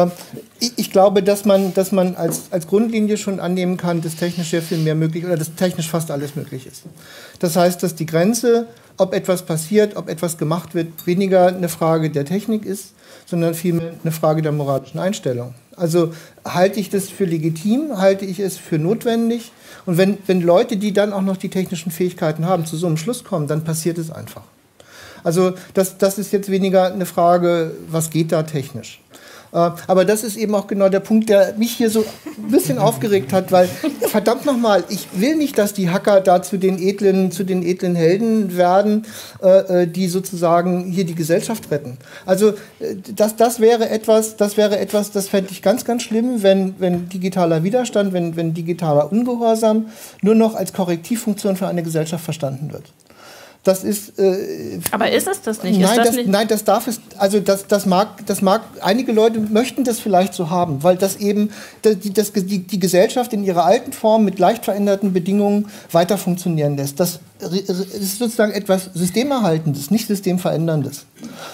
ich glaube, dass man als Grundlinie schon annehmen kann, dass technisch sehr viel mehr möglich oder dass technisch fast alles möglich ist. Das heißt, dass die Grenze, ob etwas passiert, ob etwas gemacht wird, weniger eine Frage der Technik ist, sondern vielmehr eine Frage der moralischen Einstellung. Also halte ich das für legitim, halte ich es für notwendig und wenn Leute, die dann auch noch die technischen Fähigkeiten haben, zu so einem Schluss kommen, dann passiert es einfach. Also das ist jetzt weniger eine Frage, was geht da technisch. Aber das ist eben auch genau der Punkt, der mich hier so ein bisschen aufgeregt hat, weil, verdammt nochmal, ich will nicht, dass die Hacker da zu den edlen Helden werden, die sozusagen hier die Gesellschaft retten. Also das wäre etwas, das fände ich ganz, ganz schlimm, wenn digitaler Widerstand, wenn digitaler Ungehorsam nur noch als Korrektivfunktion für eine Gesellschaft verstanden wird. Das ist. Aber ist es das nicht? Nein, das darf es. Also das mag. Einige Leute möchten das vielleicht so haben, weil das eben die Gesellschaft in ihrer alten Form mit leicht veränderten Bedingungen weiter funktionieren lässt. Das ist sozusagen etwas Systemerhaltendes, nicht Systemveränderndes.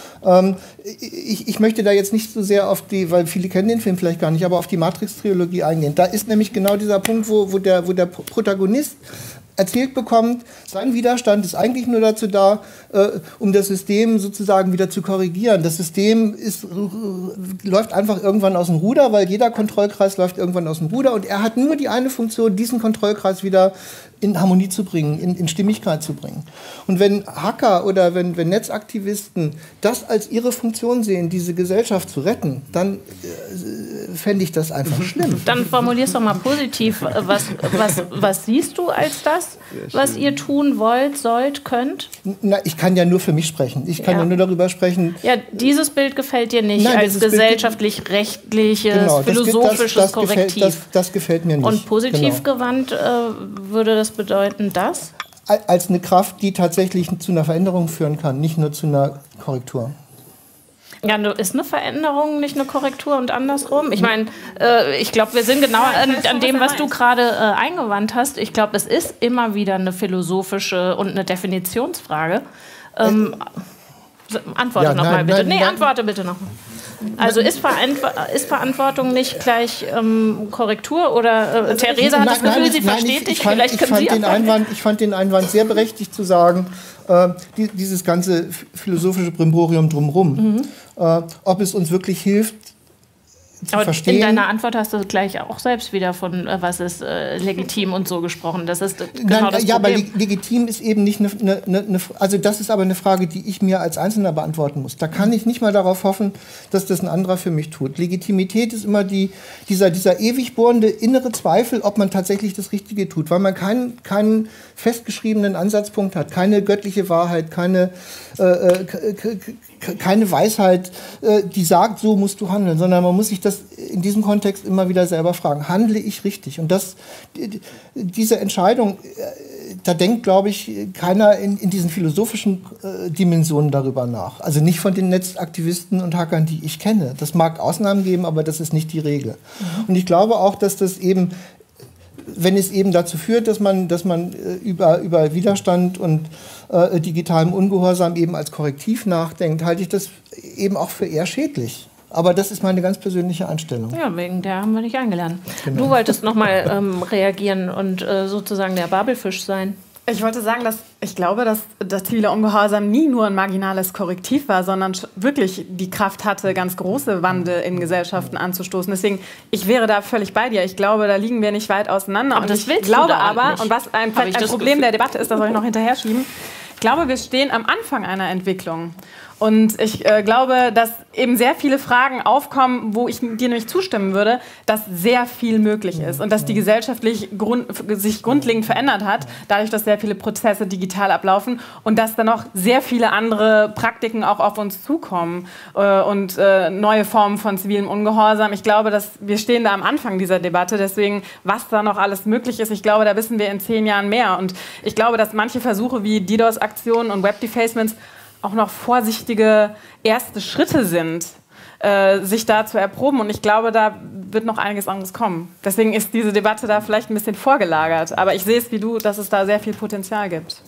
Ich möchte da jetzt nicht so sehr auf weil viele kennen den Film vielleicht gar nicht, aber auf die Matrix-Trilogie eingehen. Da ist nämlich genau dieser Punkt, wo der Protagonist erzählt bekommt, sein Widerstand ist eigentlich nur dazu da, um das System sozusagen wieder zu korrigieren. Das System läuft einfach irgendwann aus dem Ruder, weil jeder Kontrollkreis läuft irgendwann aus dem Ruder und er hat nur die eine Funktion, diesen Kontrollkreis wieder in Harmonie zu bringen, in Stimmigkeit zu bringen. Und wenn Hacker oder wenn Netzaktivisten das als ihre Funktion sehen, diese Gesellschaft zu retten, dann fände ich das einfach schlimm. Dann formulier's doch mal positiv. Was siehst du als das, was ihr tun wollt, sollt, könnt? Na, ich kann ja nur für mich sprechen. Ich kann ja nur darüber sprechen. Ja, dieses Bild gefällt dir nicht. Nein, als gesellschaftlich-rechtliches, philosophisches Korrektiv. Das gefällt mir nicht. Und positiv gewandt würde das bedeuten, dass? Als eine Kraft, die tatsächlich zu einer Veränderung führen kann, nicht nur zu einer Korrektur. Ja, ist eine Veränderung nicht eine Korrektur und andersrum? Ich meine, ich glaube, wir sind genau an dem, was du gerade eingewandt hast. Ich glaube, es ist immer wieder eine philosophische und eine Definitionsfrage. Antworte nochmal bitte. Antworte bitte nochmal. Also ist Verantwortung nicht gleich Korrektur? Oder Theresa hat das Gefühl, sie versteht dich. Vielleicht können Sie ich fand den Einwand sehr berechtigt zu sagen, dieses ganze philosophische Brimborium drumherum, ob es uns wirklich hilft, aber verstehen. In deiner Antwort hast du gleich auch selbst wieder von was ist legitim und so gesprochen. Das ist genau das Problem. Ja, aber legitim ist eben nicht also das ist aber eine Frage, die ich mir als Einzelner beantworten muss. Da kann ich nicht mal darauf hoffen, dass das ein anderer für mich tut. Legitimität ist immer dieser ewig bohrende innere Zweifel, ob man tatsächlich das Richtige tut, weil man keinen festgeschriebenen Ansatzpunkt hat, keine göttliche Wahrheit, keine Weisheit, die sagt, so musst du handeln, sondern man muss sich das in diesem Kontext immer wieder selber fragen, handle ich richtig? Und diese Entscheidung, da denkt, glaube ich, keiner in diesen philosophischen Dimensionen darüber nach. Also nicht von den Netzaktivisten und Hackern, die ich kenne. Das mag Ausnahmen geben, aber das ist nicht die Regel. Und ich glaube auch, dass das eben, wenn es eben dazu führt, dass man über Widerstand und digitalem Ungehorsam eben als Korrektiv nachdenkt, halte ich das eben auch für eher schädlich. Aber das ist meine ganz persönliche Einstellung. Ja, wegen der haben wir dich eingeladen. Genau. Du wolltest nochmal reagieren und sozusagen der Babelfisch sein. Ich wollte sagen, dass ich glaube, dass das zivile Ungehorsam nie nur ein marginales Korrektiv war, sondern wirklich die Kraft hatte, ganz große Wandel in Gesellschaften anzustoßen. Deswegen, ich wäre da völlig bei dir. Ich glaube, da liegen wir nicht weit auseinander. Aber und das ich glaube aber, und was ein Problem der Debatte ist, das soll ich noch hinterher schieben, ich glaube, wir stehen am Anfang einer Entwicklung. Und ich glaube, dass eben sehr viele Fragen aufkommen, wo ich dir nämlich zustimmen würde, dass sehr viel möglich ist und dass die Gesellschaft sich grundlegend verändert hat, dadurch, dass sehr viele Prozesse digital ablaufen und dass dann noch sehr viele andere Praktiken auch auf uns zukommen und neue Formen von zivilem Ungehorsam. Ich glaube, dass wir stehen da am Anfang dieser Debatte, deswegen, was da noch alles möglich ist, ich glaube, da wissen wir in 10 Jahren mehr. Und ich glaube, dass manche Versuche wie DDoS-Aktionen und Web-Defacements auch noch vorsichtige erste Schritte sind, sich da zu erproben. Und ich glaube, da wird noch einiges anderes kommen. Deswegen ist diese Debatte da vielleicht ein bisschen vorgelagert. Aber ich sehe es wie du, dass es da sehr viel Potenzial gibt.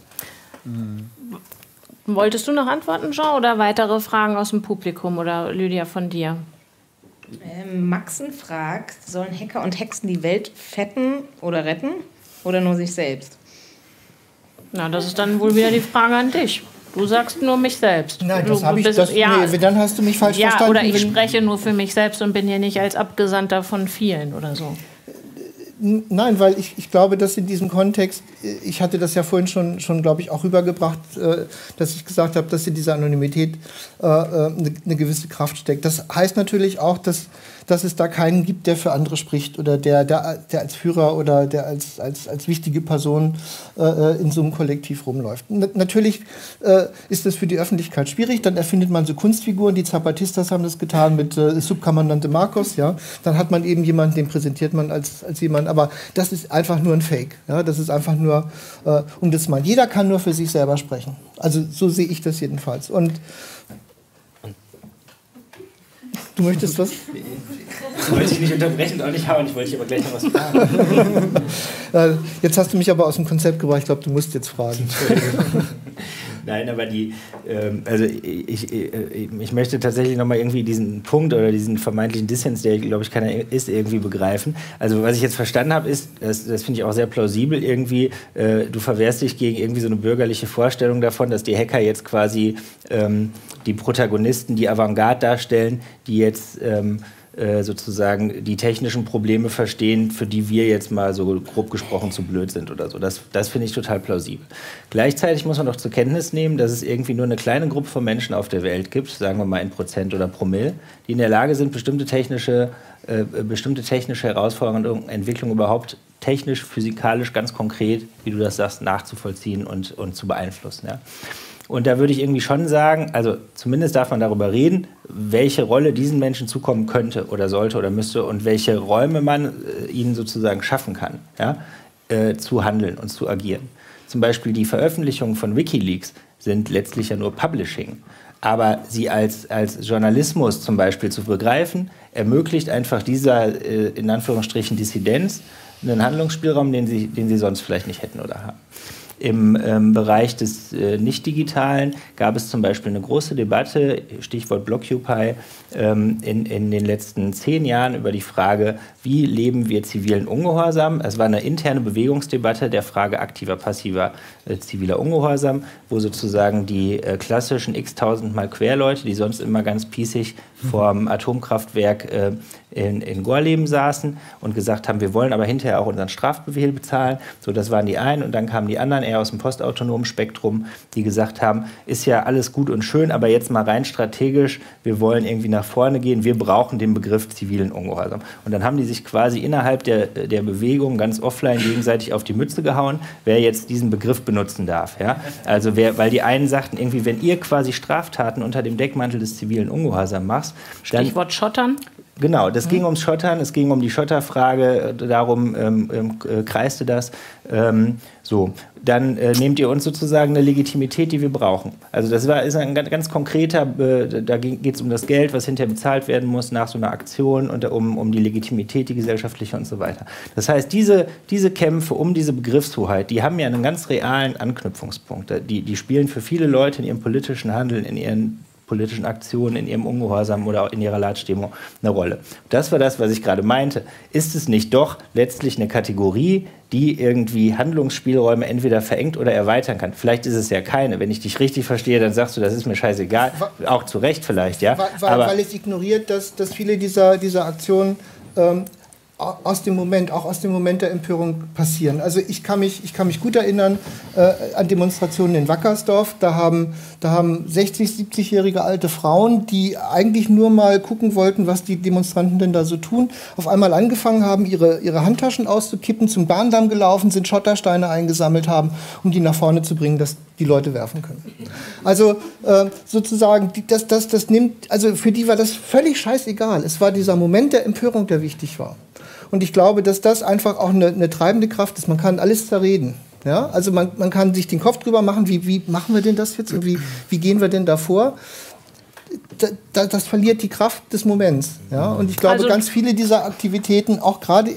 Wolltest du noch antworten, Jean, oder weitere Fragen aus dem Publikum oder Lydia von dir? Maxen fragt, sollen Hacker und Hexen die Welt fetten oder retten oder nur sich selbst? Na, das ist dann wohl wieder die Frage an dich. Du sagst nur mich selbst. Nein, dann hast du mich falsch verstanden. Ja, oder ich spreche nur für mich selbst und bin hier nicht als Abgesandter von vielen oder so. Nein, weil ich glaube, dass in diesem Kontext, ich hatte das ja vorhin schon glaube ich, auch rübergebracht, dass ich gesagt habe, dass in dieser Anonymität eine gewisse Kraft steckt. Das heißt natürlich auch, dass es da keinen gibt, der für andere spricht oder der als Führer oder der als wichtige Person in so einem Kollektiv rumläuft. Natürlich ist das für die Öffentlichkeit schwierig. Dann erfindet man so Kunstfiguren. Die Zapatistas haben das getan mit Subkommandante Marcos. Ja? Dann hat man eben jemanden, den präsentiert man als jemand. Aber das ist einfach nur ein Fake. Ja? Das ist einfach nur, um das mal. Jeder kann nur für sich selber sprechen. Also so sehe ich das jedenfalls. Und du möchtest was? Ich wollte dich nicht unterbrechen und auch nicht hauen, ich wollte dich aber gleich noch was fragen. Jetzt hast du mich aber aus dem Konzept gebracht, ich glaube, du musst jetzt fragen. Nein, aber ich möchte tatsächlich nochmal irgendwie diesen Punkt oder diesen vermeintlichen Dissens, der, glaube ich, keiner ist, irgendwie begreifen. Also was ich jetzt verstanden habe, ist, das finde ich auch sehr plausibel irgendwie, du verwehrst dich gegen irgendwie so eine bürgerliche Vorstellung davon, dass die Hacker jetzt quasi die Protagonisten, die Avantgarde darstellen, die jetzt sozusagen die technischen Probleme verstehen, für die wir jetzt mal so grob gesprochen zu blöd sind oder so. Das finde ich total plausibel. Gleichzeitig muss man doch zur Kenntnis nehmen, dass es irgendwie nur eine kleine Gruppe von Menschen auf der Welt gibt, sagen wir mal in Prozent oder Promille, die in der Lage sind, bestimmte technische Herausforderungen und Entwicklungen überhaupt technisch, physikalisch, ganz konkret, wie du das sagst, nachzuvollziehen und zu beeinflussen. Ja? Und da würde ich irgendwie schon sagen, also zumindest darf man darüber reden, welche Rolle diesen Menschen zukommen könnte oder sollte oder müsste und welche Räume man ihnen sozusagen schaffen kann, ja, zu handeln und zu agieren. Zum Beispiel die Veröffentlichungen von WikiLeaks sind letztlich ja nur Publishing. Aber sie als Journalismus zum Beispiel zu begreifen, ermöglicht einfach dieser, in Anführungsstrichen, Dissidenz einen Handlungsspielraum, den sie sonst vielleicht nicht hätten oder haben. Im Bereich des Nicht-Digitalen gab es zum Beispiel eine große Debatte, Stichwort Blockupy, in den letzten 10 Jahren über die Frage, wie leben wir zivilen Ungehorsam? Es war eine interne Bewegungsdebatte der Frage aktiver, passiver, ziviler Ungehorsam, wo sozusagen die klassischen x-tausendmal Querleute, die sonst immer ganz pießig vorm Atomkraftwerk in Gorleben saßen und gesagt haben, wir wollen aber hinterher auch unseren Strafbefehl bezahlen. So, das waren die einen und dann kamen die anderen eher aus dem postautonomen Spektrum, die gesagt haben, ist ja alles gut und schön, aber jetzt mal rein strategisch, wir wollen irgendwie nach vorne gehen, wir brauchen den Begriff zivilen Ungehorsam. Und dann haben die sich quasi innerhalb der Bewegung ganz offline gegenseitig auf die Mütze gehauen, wer jetzt diesen Begriff benutzen darf. Ja? Also weil die einen sagten, irgendwie, wenn ihr quasi Straftaten unter dem Deckmantel des zivilen Ungehorsams machst, Stichwort Schottern. Genau, das ging ums Schottern, es ging um die Schotterfrage, darum kreiste das. So, dann nehmt ihr uns sozusagen eine Legitimität, die wir brauchen. Also das ist ein ganz konkreter, da geht es um das Geld, was hinterher bezahlt werden muss nach so einer Aktion und um die Legitimität, die gesellschaftliche und so weiter. Das heißt, diese Kämpfe um diese Begriffshoheit, die haben ja einen ganz realen Anknüpfungspunkt. Die spielen für viele Leute in ihrem politischen Handeln, in ihren politischen Aktionen, in ihrem Ungehorsam oder auch in ihrer Latstimmung eine Rolle. Das war das, was ich gerade meinte. Ist es nicht doch letztlich eine Kategorie, die irgendwie Handlungsspielräume entweder verengt oder erweitern kann? Vielleicht ist es ja keine. Wenn ich dich richtig verstehe, dann sagst du, das ist mir scheißegal. Auch zu Recht vielleicht, ja. Weil es ignoriert, dass viele dieser Aktionen aus dem Moment der Empörung passieren. Also ich kann mich gut erinnern an Demonstrationen in Wackersdorf. Da haben 60-, 70-jährige alte Frauen, die eigentlich nur mal gucken wollten, was die Demonstranten denn da so tun, auf einmal angefangen haben, ihre Handtaschen auszukippen, zum Bahndamm gelaufen sind, Schottersteine eingesammelt haben, um die nach vorne zu bringen, dass die Leute werfen können. Also sozusagen, das nimmt, also für die war das völlig scheißegal. Es war dieser Moment der Empörung, der wichtig war. Und ich glaube, dass das einfach auch eine treibende Kraft ist. Man kann alles zerreden. Ja? Also man kann sich den Kopf drüber machen, wie machen wir denn das jetzt und wie gehen wir denn da vor? Das verliert die Kraft des Moments. Ja? Und ich glaube, also, ganz viele dieser Aktivitäten, auch gerade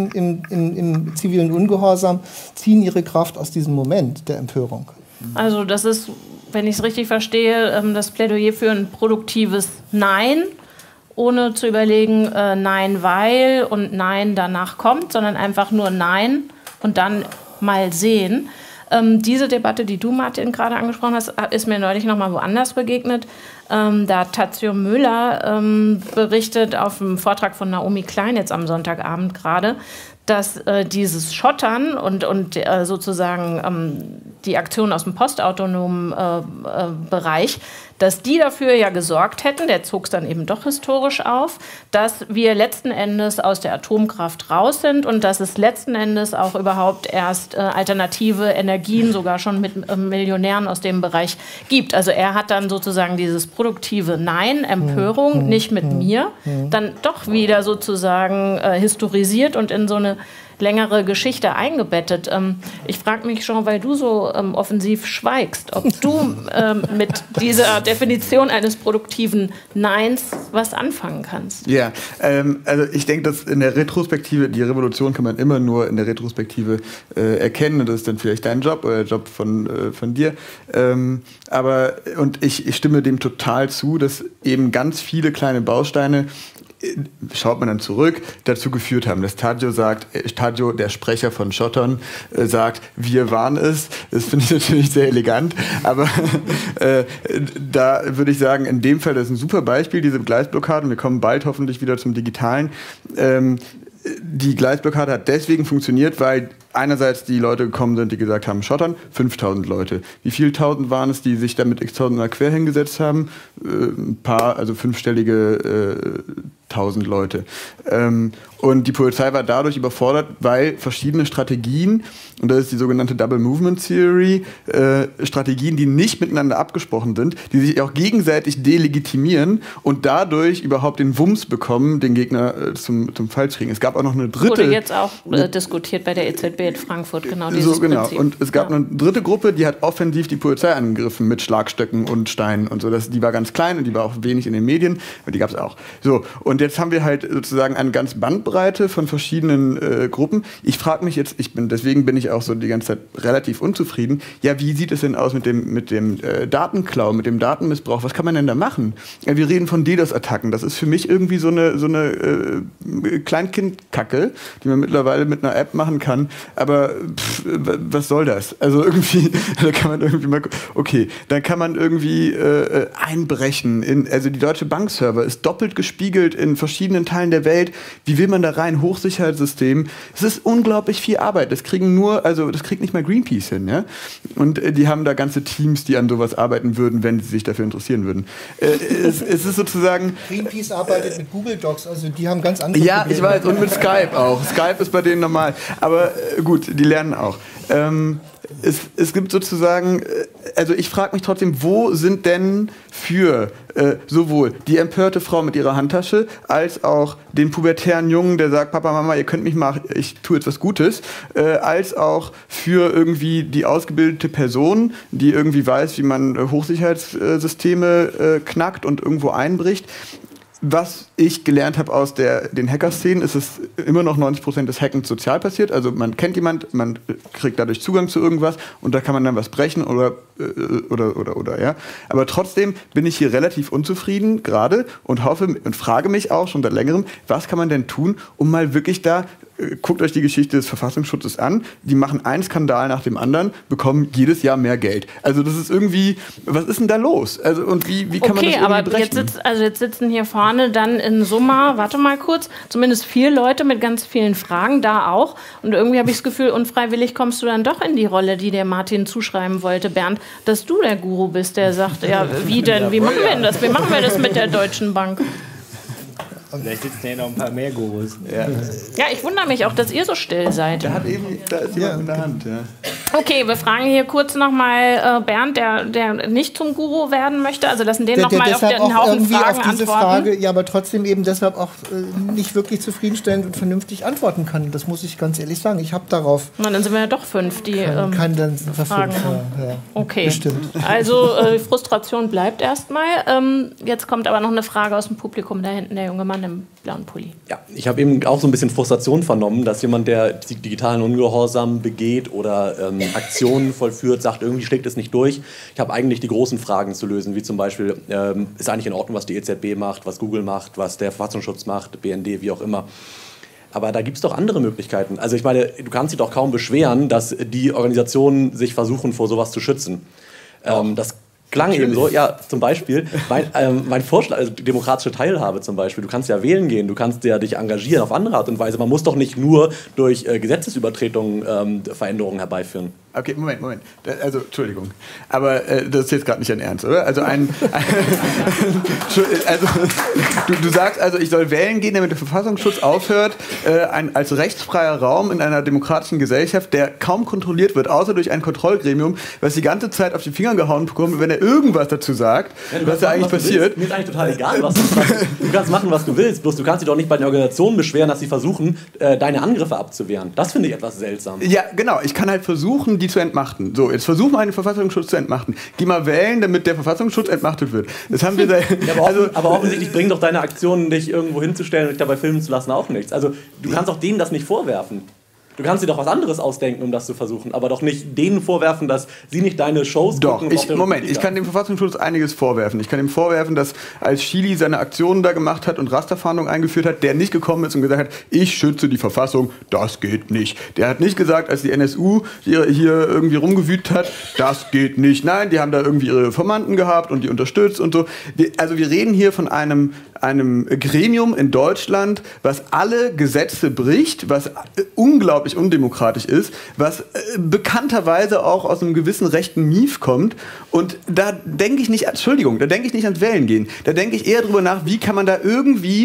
im zivilen Ungehorsam, ziehen ihre Kraft aus diesem Moment der Empörung. Also das ist, wenn ich es richtig verstehe, das Plädoyer für ein produktives Nein, ohne zu überlegen, nein, weil und nein danach kommt, sondern einfach nur nein und dann mal sehen. Diese Debatte, die du, Martin, gerade angesprochen hast, ist mir neulich noch mal woanders begegnet. Da hat Tadzio Müller berichtet auf dem Vortrag von Naomi Klein jetzt am Sonntagabend gerade, dass dieses Schottern und sozusagen die Aktion aus dem postautonomen Bereich, dass die dafür ja gesorgt hätten, der zog es dann eben doch historisch auf, dass wir letzten Endes aus der Atomkraft raus sind und dass es letzten Endes auch überhaupt erst alternative Energien sogar schon mit Millionären aus dem Bereich gibt. Also er hat dann sozusagen dieses produktive Nein, Empörung, nicht mit mir, dann doch wieder sozusagen historisiert und in so eine längere Geschichte eingebettet. Ich frage mich schon, weil du so offensiv schweigst, ob du mit dieser Definition eines produktiven Neins was anfangen kannst. Ja, also ich denke, dass in der Retrospektive, die Revolution kann man immer nur in der Retrospektive erkennen und das ist dann vielleicht dein Job oder der Job von dir. Aber ich stimme dem total zu, dass eben ganz viele kleine Bausteine, schaut man dann zurück, dazu geführt haben, dass Tadzio, der Sprecher von Schottern, sagt, wir waren es. Das finde ich natürlich sehr elegant, aber da würde ich sagen, in dem Fall, das ist ein super Beispiel, diese Gleisblockaden, wir kommen bald hoffentlich wieder zum Digitalen. Die Gleisblockade hat deswegen funktioniert, weil einerseits die Leute gekommen sind, die gesagt haben, Schottern, 5000 Leute. Wie viele tausend waren es, die sich da mit x-tausender quer hingesetzt haben? Ein paar, also fünfstellige 1000 Leute. Und die Polizei war dadurch überfordert, weil verschiedene Strategien, und das ist die sogenannte Double Movement Theory, Strategien, die nicht miteinander abgesprochen sind, die sich auch gegenseitig delegitimieren und dadurch überhaupt den Wumms bekommen, den Gegner zum Falsch kriegen. Es gab auch noch eine dritte... Wurde jetzt auch diskutiert bei der EZB in Frankfurt, genau dieses Prinzip. Und es gab eine dritte Gruppe, die hat offensiv die Polizei angegriffen mit Schlagstöcken und Steinen und so. Die war ganz klein und die war auch wenig in den Medien, aber die gab es auch. So, und jetzt haben wir halt sozusagen eine ganz Bandbreite von verschiedenen Gruppen. Ich frage mich jetzt, deswegen bin ich auch so die ganze Zeit relativ unzufrieden. Ja, wie sieht es denn aus mit dem Datenklau, mit dem Datenmissbrauch? Was kann man denn da machen? Ja, wir reden von DDoS-Attacken. Das ist für mich irgendwie so eine Kleinkindkacke, die man mittlerweile mit einer App machen kann. Aber was soll das? Also irgendwie, da kann man irgendwie mal, okay, dann kann man irgendwie einbrechen. Also die Deutsche Bankserver ist doppelt gespiegelt in verschiedenen Teilen der Welt. Wie will man da rein? Hochsicherheitssystem. Es ist unglaublich viel Arbeit. Das kriegt nicht mal Greenpeace hin, ja? Und die haben da ganze Teams, die an sowas arbeiten würden, wenn sie sich dafür interessieren würden. Es ist sozusagen... Greenpeace arbeitet mit Google Docs, also die haben ganz andere Probleme. Ja, ich weiß, und mit Skype auch. Skype ist bei denen normal. Aber gut, die lernen auch. Es gibt sozusagen, also ich frage mich trotzdem, wo sind denn für sowohl die empörte Frau mit ihrer Handtasche als auch den pubertären Jungen, der sagt, Papa, Mama, ihr könnt mich mal, ich tue jetzt was Gutes, als auch für irgendwie die ausgebildete Person, die irgendwie weiß, wie man Hochsicherheitssysteme knackt und irgendwo einbricht. Was ich gelernt habe aus den Hacker-Szenen, ist es immer noch 90% des Hackens sozial passiert. Also man kennt jemanden, man kriegt dadurch Zugang zu irgendwas und da kann man dann was brechen oder ja. Aber trotzdem bin ich hier relativ unzufrieden gerade und hoffe und frage mich auch schon seit längerem, was kann man denn tun, um mal wirklich guckt euch die Geschichte des Verfassungsschutzes an, die machen einen Skandal nach dem anderen, bekommen jedes Jahr mehr Geld. Also das ist irgendwie, was ist denn da los? Also und wie kann man das irgendwie brechen? Jetzt sitzen hier vorne dann in Summe, warte mal kurz, zumindest 4 Leute mit ganz vielen Fragen, da auch. Und irgendwie habe ich das Gefühl, unfreiwillig kommst du dann doch in die Rolle, die der Martin zuschreiben wollte, Bernd, dass du der Guru bist, der sagt, ja, wie denn, wie machen wir denn das? Wie machen wir das mit der Deutschen Bank? Vielleicht sitzen ja noch ein paar mehr Gurus. Ja, ich wundere mich auch, dass ihr so still seid. Da ist jemand in der Hand, ja. Okay, wir fragen hier kurz nochmal Bernd, der nicht zum Guru werden möchte. Also lassen den nochmal auf den Haufen Fragen auf diese antworten. Frage, ja, aber trotzdem eben deshalb auch nicht wirklich zufriedenstellend und vernünftig antworten kann. Das muss ich ganz ehrlich sagen. Ich habe darauf... Na, dann sind wir ja doch 5, die kann dann Fragen haben. Ja, okay, bestimmt. Also Frustration bleibt erstmal. Jetzt kommt aber noch eine Frage aus dem Publikum, da hinten der junge Mann im blauen Pulli. Ja, ich habe eben auch so ein bisschen Frustration vernommen, dass jemand, der digitalen Ungehorsam begeht oder Aktionen vollführt, sagt, irgendwie schlägt es nicht durch. Ich habe eigentlich die großen Fragen zu lösen, wie zum Beispiel, ist eigentlich in Ordnung, was die EZB macht, was Google macht, was der Verfassungsschutz macht, BND, wie auch immer. Aber da gibt es doch andere Möglichkeiten. Also ich meine, du kannst dich doch kaum beschweren, dass die Organisationen sich versuchen, vor sowas zu schützen. Das klang eben so, ja, zum Beispiel, mein Vorschlag, also demokratische Teilhabe zum Beispiel, du kannst ja wählen gehen, du kannst ja dich engagieren auf andere Art und Weise. Man muss doch nicht nur durch Gesetzesübertretungen Veränderungen herbeiführen. Okay, Moment. Also, Entschuldigung. Aber das ist jetzt gerade nicht dein Ernst, oder? Also, du sagst also, ich soll wählen gehen, damit der Verfassungsschutz aufhört, als rechtsfreier Raum in einer demokratischen Gesellschaft, der kaum kontrolliert wird, außer durch ein Kontrollgremium, was die ganze Zeit auf die Finger gehauen bekommt, wenn er irgendwas dazu sagt, ja, was da eigentlich passiert. Mir ist eigentlich total egal, was du kannst machen, was du willst, bloß du kannst dich doch nicht bei den Organisationen beschweren, dass sie versuchen, deine Angriffe abzuwehren. Das finde ich etwas seltsam. Ja, genau. Ich kann halt versuchen, die zu entmachten. So, jetzt versuchen wir den Verfassungsschutz zu entmachten. Geh mal wählen, damit der Verfassungsschutz entmachtet wird. Das haben wir da. Ja, aber offensichtlich bringen doch deine Aktionen, dich irgendwo hinzustellen und dich dabei filmen zu lassen, auch nichts. Also du kannst doch denen das nicht vorwerfen. Du kannst dir doch was anderes ausdenken, um das zu versuchen, aber doch nicht denen vorwerfen, dass sie nicht deine Shows gucken. Ich kann dem Verfassungsschutz einiges vorwerfen. Ich kann ihm vorwerfen, dass als Chili seine Aktionen da gemacht hat und Rasterfahndung eingeführt hat, der nicht gekommen ist und gesagt hat, ich schütze die Verfassung, das geht nicht. Der hat nicht gesagt, als die NSU hier irgendwie rumgewütet hat, das geht nicht. Nein, die haben da irgendwie ihre Informanten gehabt und die unterstützt und so. Also wir reden hier von einem Gremium in Deutschland, was alle Gesetze bricht, was unglaublich undemokratisch ist, was bekannterweise auch aus einem gewissen rechten Mief kommt. Und da denke ich nicht ans Wählen gehen. Da denke ich eher drüber nach, wie kann man da irgendwie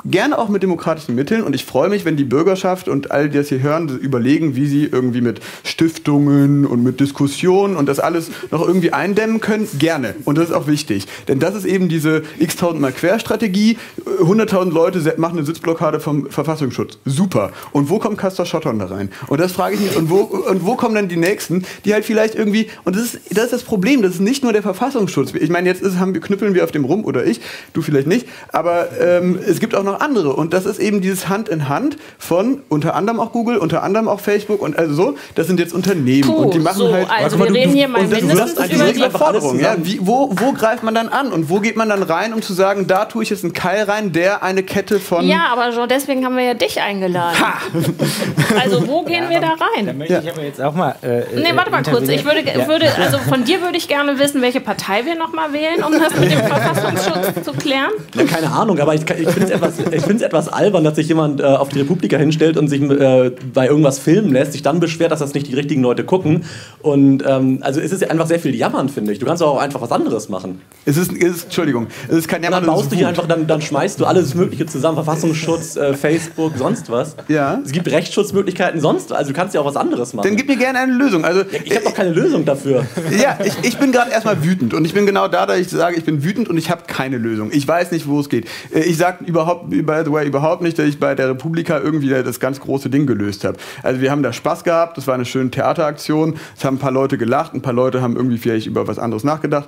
gerne auch mit demokratischen Mitteln. Und ich freue mich, wenn die Bürgerschaft und all die das hier hören, überlegen, wie sie irgendwie mit Stiftungen und mit Diskussionen und das alles noch irgendwie eindämmen können. Gerne. Und das ist auch wichtig. Denn das ist eben diese x-tausendmal Querstrategie. 100.000 Leute machen eine Sitzblockade vom Verfassungsschutz. Super. Und wo kommt Castor Schottern da rein? Und das frage ich mich. Und wo kommen dann die Nächsten, die halt vielleicht irgendwie, und das ist das Problem, das ist nicht nur der Verfassungsschutz. Ich meine, jetzt knüppeln wir auf dem rum, oder ich, du vielleicht nicht, aber es gibt auch noch andere. Und das ist eben dieses Hand in Hand von unter anderem auch Google, unter anderem auch Facebook und also so, das sind jetzt Unternehmen. Und die machen so, halt... Also wir reden hier mal mindestens über die Forderung. Ja, wo greift man dann an? Und wo geht man dann rein, um zu sagen, da tue ich jetzt einen Keil rein, der eine Kette von... Ja, aber Jean, deswegen haben wir ja dich eingeladen. Ha! Also wo gehen wir da rein? Da möchte ich aber jetzt auch mal nee, warte mal kurz. Ich also von dir würde ich gerne wissen, welche Partei wir nochmal wählen, um das mit dem Verfassungsschutz zu klären. Ja, keine Ahnung, aber ich finde es etwas albern, dass sich jemand auf die Republika hinstellt und sich bei irgendwas filmen lässt, sich dann beschwert, dass das nicht die richtigen Leute gucken. Und also es ist einfach sehr viel Jammern, finde ich. Du kannst auch einfach was anderes machen. Entschuldigung, es ist kein Jammern. Dann baust du hier einfach, dann schmeißt du alles Mögliche zusammen, Verfassungsschutz, Facebook, sonst was. Ja. Es gibt Rechtsschutzmöglichkeiten sonst, also du kannst ja auch was anderes machen. Dann gib mir gerne eine Lösung. Also, ja, ich habe doch keine Lösung dafür. Ja, ich bin gerade erstmal wütend und ich bin genau da, dass ich sage, ich bin wütend und ich habe keine Lösung. Ich weiß nicht, wo es geht. Ich sage überhaupt nicht, dass ich bei der Republika irgendwie das ganz große Ding gelöst habe. Also wir haben da Spaß gehabt, das war eine schöne Theateraktion, es haben ein paar Leute gelacht, ein paar Leute haben irgendwie vielleicht über was anderes nachgedacht.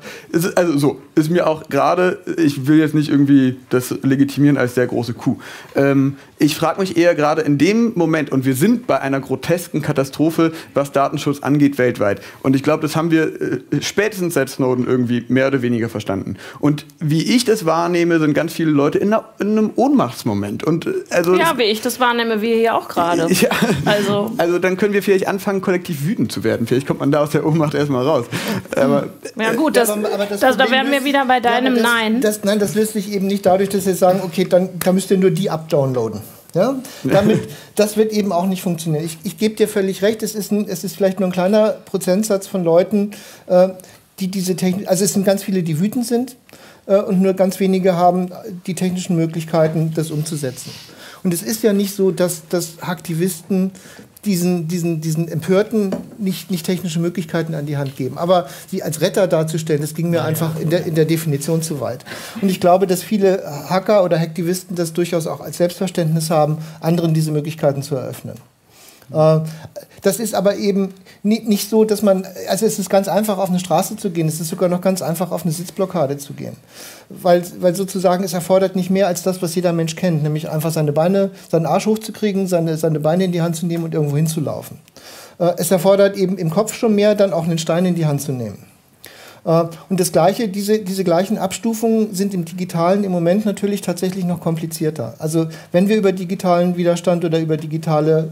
Ist mir auch gerade, ich will jetzt nicht irgendwie das legitimieren als sehr große Kuh. Ich frage mich eher gerade in dem Moment, und wir sind bei einer grotesken Katastrophe, was Datenschutz angeht weltweit. Und ich glaube, das haben wir spätestens seit Snowden irgendwie mehr oder weniger verstanden. Und wie ich das wahrnehme, sind ganz viele Leute in einem Ohnmachtsmoment. Und, ja, wie ich das wahrnehme, wir hier auch gerade. Ja, also dann können wir vielleicht anfangen, kollektiv wütend zu werden. Vielleicht kommt man da aus der Ohnmacht erstmal raus. Aber, ja gut, da wären wir wieder bei deinem Nein. Nein, das löst sich eben nicht dadurch, dass wir sagen, okay, da müsst ihr nur die abdownloaden. Ja? Das wird eben auch nicht funktionieren. Ich gebe dir völlig recht, es ist vielleicht nur ein kleiner Prozentsatz von Leuten, die diese Technik, also es sind ganz viele, die wütend sind und nur ganz wenige haben die technischen Möglichkeiten, das umzusetzen. Und es ist ja nicht so, dass Aktivisten diesen Empörten nicht technische Möglichkeiten an die Hand geben. Aber sie als Retter darzustellen, das ging mir einfach in der Definition zu weit. Und ich glaube, dass viele Hacker oder Hacktivisten das durchaus auch als Selbstverständnis haben, anderen diese Möglichkeiten zu eröffnen. Das ist aber eben nicht so, dass man, also es ist ganz einfach, auf eine Straße zu gehen, es ist sogar noch ganz einfach, auf eine Sitzblockade zu gehen. Weil sozusagen es erfordert nicht mehr als das, was jeder Mensch kennt, nämlich einfach seinen Arsch hochzukriegen, seine Beine in die Hand zu nehmen und irgendwo hinzulaufen. Es erfordert eben im Kopf schon mehr, dann auch einen Stein in die Hand zu nehmen. Und das Gleiche, diese gleichen Abstufungen sind im Digitalen im Moment natürlich tatsächlich noch komplizierter. Also wenn wir über digitalen Widerstand oder über digitalen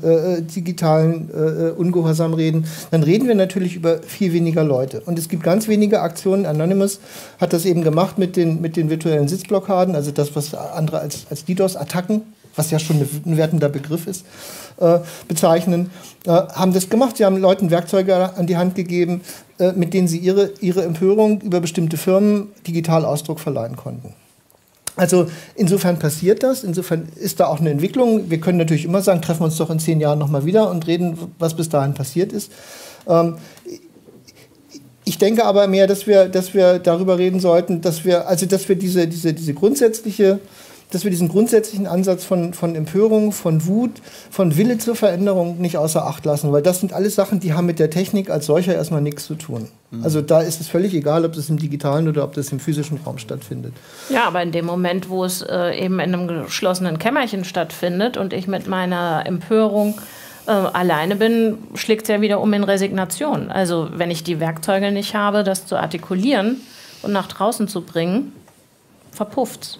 Ungehorsam reden, dann reden wir natürlich über viel weniger Leute. Und es gibt ganz wenige Aktionen. Anonymous hat das eben gemacht mit den virtuellen Sitzblockaden, also das, was andere als DDoS-Attacken, was ja schon ein wertender Begriff ist, bezeichnen, haben das gemacht. Sie haben Leuten Werkzeuge an die Hand gegeben, mit denen sie ihre Empörung über bestimmte Firmen digital Ausdruck verleihen konnten. Also insofern passiert das, insofern ist da auch eine Entwicklung. Wir können natürlich immer sagen, treffen wir uns doch in 10 Jahren nochmal wieder und reden, was bis dahin passiert ist. Ich denke aber mehr, dass wir darüber reden sollten, dass wir diesen grundsätzlichen Ansatz von Empörung, von Wut, von Wille zur Veränderung nicht außer Acht lassen, weil das sind alles Sachen, die haben mit der Technik als solcher erstmal nichts zu tun. Also da ist es völlig egal, ob das im digitalen oder ob das im physischen Raum stattfindet. Ja, aber in dem Moment, wo es eben in einem geschlossenen Kämmerchen stattfindet und ich mit meiner Empörung alleine bin, schlägt es ja wieder um in Resignation. Also wenn ich die Werkzeuge nicht habe, das zu artikulieren und nach draußen zu bringen, verpufft's.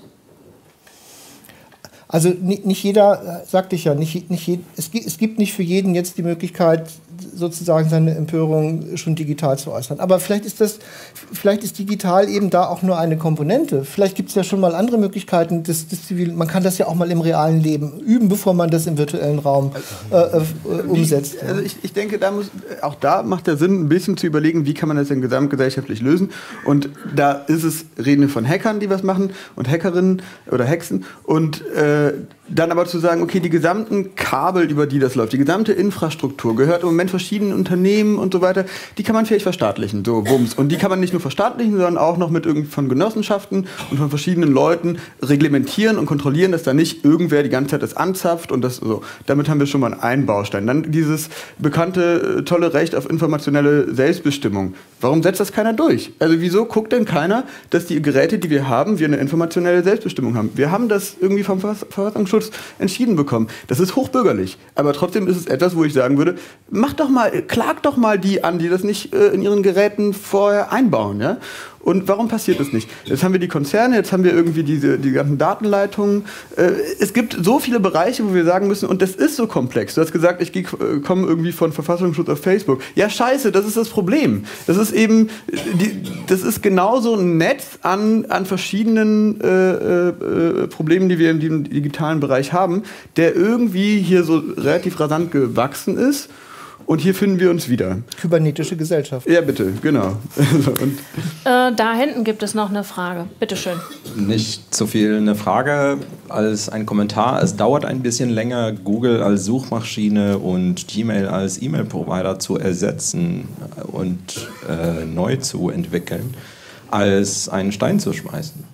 Also nicht jeder, sagte ich ja, es gibt nicht für jeden jetzt die Möglichkeit, sozusagen seine Empörung schon digital zu äußern. Aber vielleicht ist digital eben da auch nur eine Komponente. Vielleicht gibt es ja schon mal andere Möglichkeiten des man kann das ja auch mal im realen Leben üben, bevor man das im virtuellen Raum umsetzt. Also ich denke, auch da macht der Sinn, ein bisschen zu überlegen, wie kann man das denn gesamtgesellschaftlich lösen. reden wir von Hackern, die was machen und Hackerinnen oder Hexen und Dann aber zu sagen, okay, die gesamten Kabel, über die das läuft, die gesamte Infrastruktur gehört im Moment verschiedenen Unternehmen und so weiter, die kann man vielleicht verstaatlichen, so Wumms. Und die kann man nicht nur verstaatlichen, sondern auch noch mit von Genossenschaften und von verschiedenen Leuten reglementieren und kontrollieren, dass da nicht irgendwer die ganze Zeit das anzapft und das so. Damit haben wir schon mal einen Baustein. Dann dieses bekannte, tolle Recht auf informationelle Selbstbestimmung. Warum setzt das keiner durch? Also wieso guckt denn keiner, dass die Geräte, die wir haben, wir eine informationelle Selbstbestimmung haben? Wir haben das irgendwie vom Verfassungsschutz entschieden bekommen. Das ist hochbürgerlich. Aber trotzdem ist es etwas, wo ich sagen würde, klagt doch mal die an, die das nicht in ihren Geräten vorher einbauen. Ja? Und warum passiert das nicht? Jetzt haben wir die Konzerne, jetzt haben wir irgendwie die ganzen Datenleitungen. Es gibt so viele Bereiche, wo wir sagen müssen, und das ist so komplex. Du hast gesagt, ich komme irgendwie von Verfassungsschutz auf Facebook. Ja, scheiße, das ist das Problem. Das ist eben, das ist genauso ein Netz an verschiedenen Problemen, die wir im digitalen Bereich haben, der irgendwie hier so relativ rasant gewachsen ist. Und hier finden wir uns wieder. Kybernetische Gesellschaft. Ja, bitte, genau. Da hinten gibt es noch eine Frage. Bitte schön. Nicht so viel eine Frage als ein Kommentar. Es dauert ein bisschen länger, Google als Suchmaschine und Gmail als E-Mail-Provider zu ersetzen und neu zu entwickeln, als einen Stein zu schmeißen.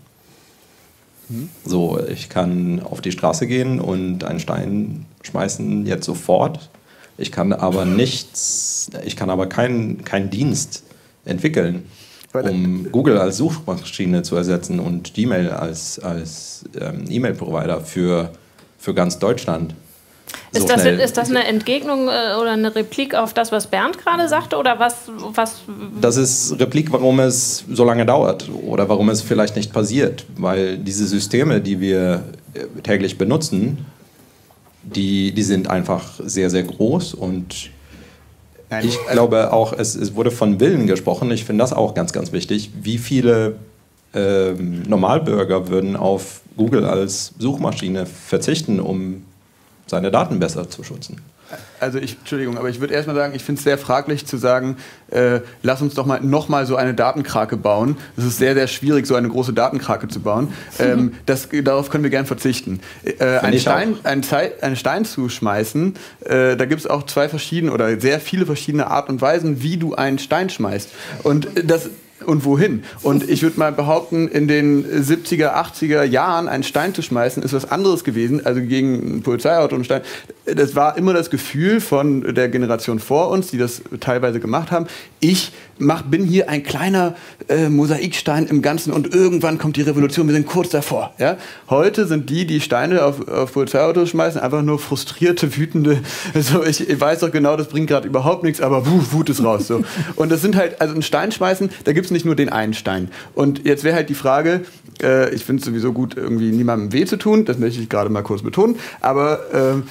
So, ich kann auf die Straße gehen und einen Stein schmeißen jetzt sofort. Ich kann aber keinen Dienst entwickeln, um Google als Suchmaschine zu ersetzen und Gmail als E-Mail-Provider für ganz Deutschland. Ist das eine Entgegnung oder eine Replik auf das, was Bernd gerade sagte? Oder was? Das ist Replik, warum es so lange dauert oder warum es vielleicht nicht passiert. Weil diese Systeme, die wir täglich benutzen, die sind einfach sehr, sehr groß und ich glaube auch, es wurde von Willen gesprochen, ich finde das auch ganz, ganz wichtig, wie viele Normalbürger würden auf Google als Suchmaschine verzichten, um seine Daten besser zu schützen. Also Entschuldigung, aber ich würde erstmal sagen, ich finde es sehr fraglich zu sagen, lass uns doch noch mal so eine Datenkrake bauen. Es ist sehr, sehr schwierig, so eine große Datenkrake zu bauen. Darauf können wir gern verzichten. Einen Stein zu schmeißen, da gibt es auch sehr viele verschiedene Art und Weisen, wie du einen Stein schmeißt. Und wohin? Und ich würde mal behaupten, in den 70er, 80er Jahren einen Stein zu schmeißen, ist was anderes gewesen, also gegen ein Polizeiauto und Stein. Das war immer das Gefühl von der Generation vor uns, die das teilweise gemacht haben. Ich bin hier ein kleiner Mosaikstein im Ganzen und irgendwann kommt die Revolution, wir sind kurz davor. Ja? Heute sind die Steine auf Polizeiautos schmeißen, einfach nur frustrierte, wütende, also ich weiß doch genau, das bringt gerade überhaupt nichts, aber Wut ist raus. So. Und das sind halt, also ein Stein schmeißen, da gibt es nicht nur den einen Stein. Und jetzt wäre halt die Frage, ich finde es sowieso gut, irgendwie niemandem weh zu tun, das möchte ich gerade mal kurz betonen, aber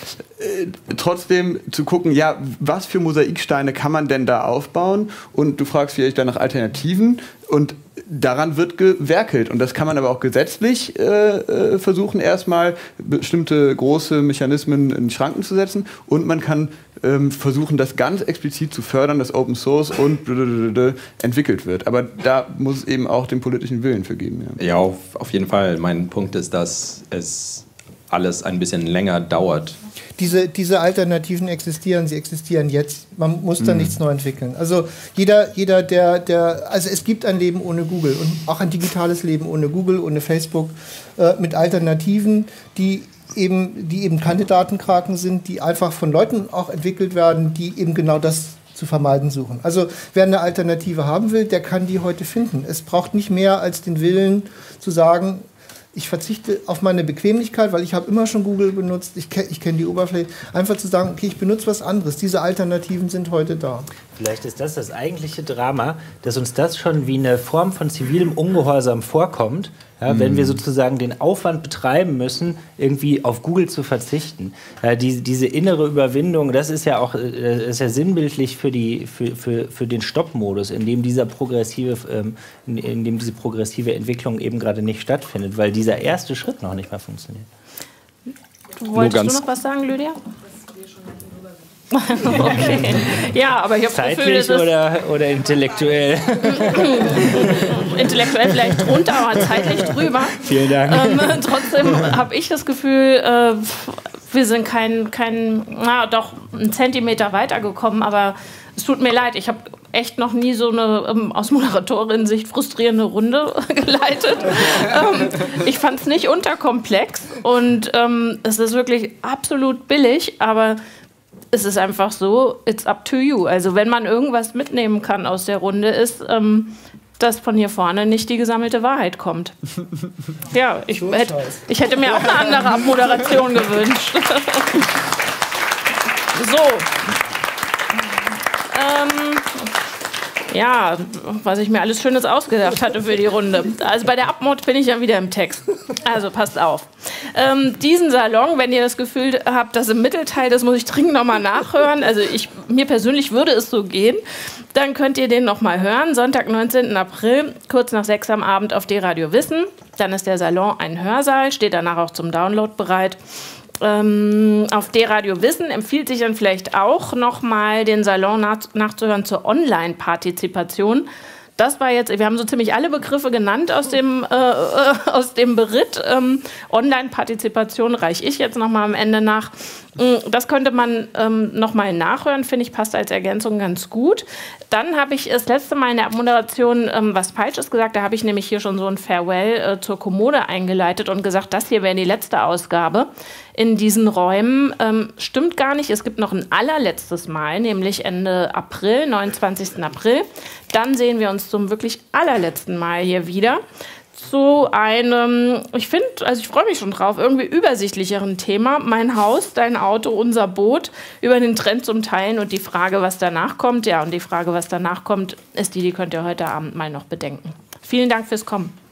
trotzdem zu gucken, ja, was für Mosaiksteine kann man denn da aufbauen? Und du fragst vielleicht dann nach Alternativen und daran wird gewerkelt. Und das kann man aber auch gesetzlich versuchen, erstmal bestimmte große Mechanismen in Schranken zu setzen. Und man kann versuchen, das ganz explizit zu fördern, dass Open Source und entwickelt wird. Aber da muss es eben auch den politischen Willen für geben. Ja, auf jeden Fall. Mein Punkt ist, dass es alles ein bisschen länger dauert. Diese Alternativen existieren, sie existieren jetzt. Man muss da nichts neu entwickeln. Also jeder, also es gibt ein Leben ohne Google und auch ein digitales Leben ohne Google, ohne Facebook, mit Alternativen, die eben keine Datenkraken sind, die einfach von Leuten auch entwickelt werden, die eben genau das zu vermeiden suchen. Also wer eine Alternative haben will, der kann die heute finden. Es braucht nicht mehr als den Willen zu sagen, ich verzichte auf meine Bequemlichkeit, weil ich habe immer schon Google benutzt, ich kenne die Oberfläche. Einfach zu sagen, okay, ich benutze was anderes. Diese Alternativen sind heute da. Vielleicht ist das eigentliche Drama, dass uns das schon wie eine Form von zivilem Ungehorsam vorkommt, ja, wenn wir sozusagen den Aufwand betreiben müssen, irgendwie auf Google zu verzichten. Diese innere Überwindung, das ist ja auch sinnbildlich für den Stoppmodus, in dem diese progressive Entwicklung eben gerade nicht stattfindet, weil dieser erste Schritt noch nicht mehr funktioniert. Wolltest du noch was sagen, Lydia? Okay. Ja, aber ich habe das Gefühl, Zeitlich oder intellektuell? Intellektuell vielleicht drunter, aber zeitlich drüber. Vielen Dank. Trotzdem habe ich das Gefühl, wir sind doch einen Zentimeter weitergekommen, aber es tut mir leid, ich habe echt noch nie so eine aus Moderatorin-Sicht frustrierende Runde geleitet. Ich fand es nicht unterkomplex und es ist wirklich absolut billig, aber es ist einfach so, it's up to you. Also wenn man irgendwas mitnehmen kann aus der Runde, ist, dass von hier vorne nicht die gesammelte Wahrheit kommt. Ja, ich hätte mir auch eine andere Abmoderation gewünscht. So. Ja, was ich mir alles Schönes ausgedacht hatte für die Runde. Also bei der Abmod bin ich ja wieder im Text. Also passt auf. Diesen Salon, wenn ihr das Gefühl habt, dass im Mittelteil, das muss ich dringend nochmal nachhören. Also mir persönlich würde es so gehen. Dann könnt ihr den nochmal hören. Sonntag, 19. April, kurz nach 6 am Abend auf D-Radio Wissen. Dann ist der Salon ein Hörsaal, steht danach auch zum Download bereit. Auf D-Radio Wissen empfiehlt sich dann vielleicht auch nochmal den Salon nachzuhören zur Online-Partizipation. Das war jetzt, wir haben so ziemlich alle Begriffe genannt aus dem Beritt. Online-Partizipation reiche ich jetzt nochmal am Ende nach. Das könnte man nochmal nachhören, finde ich, passt als Ergänzung ganz gut. Dann habe ich das letzte Mal in der Moderation was Falsches gesagt. Da habe ich nämlich hier schon so ein Farewell zur Kommode eingeleitet und gesagt, das hier wäre die letzte Ausgabe in diesen Räumen. Stimmt gar nicht. Es gibt noch ein allerletztes Mal, nämlich Ende April, 29. April. Dann sehen wir uns zum wirklich allerletzten Mal hier wieder zu einem, ich freue mich schon drauf, irgendwie übersichtlicheren Thema. Mein Haus, dein Auto, unser Boot, über den Trend zum Teilen und die Frage, was danach kommt. Ja, und die Frage, was danach kommt, ist die könnt ihr heute Abend mal noch bedenken. Vielen Dank fürs Kommen.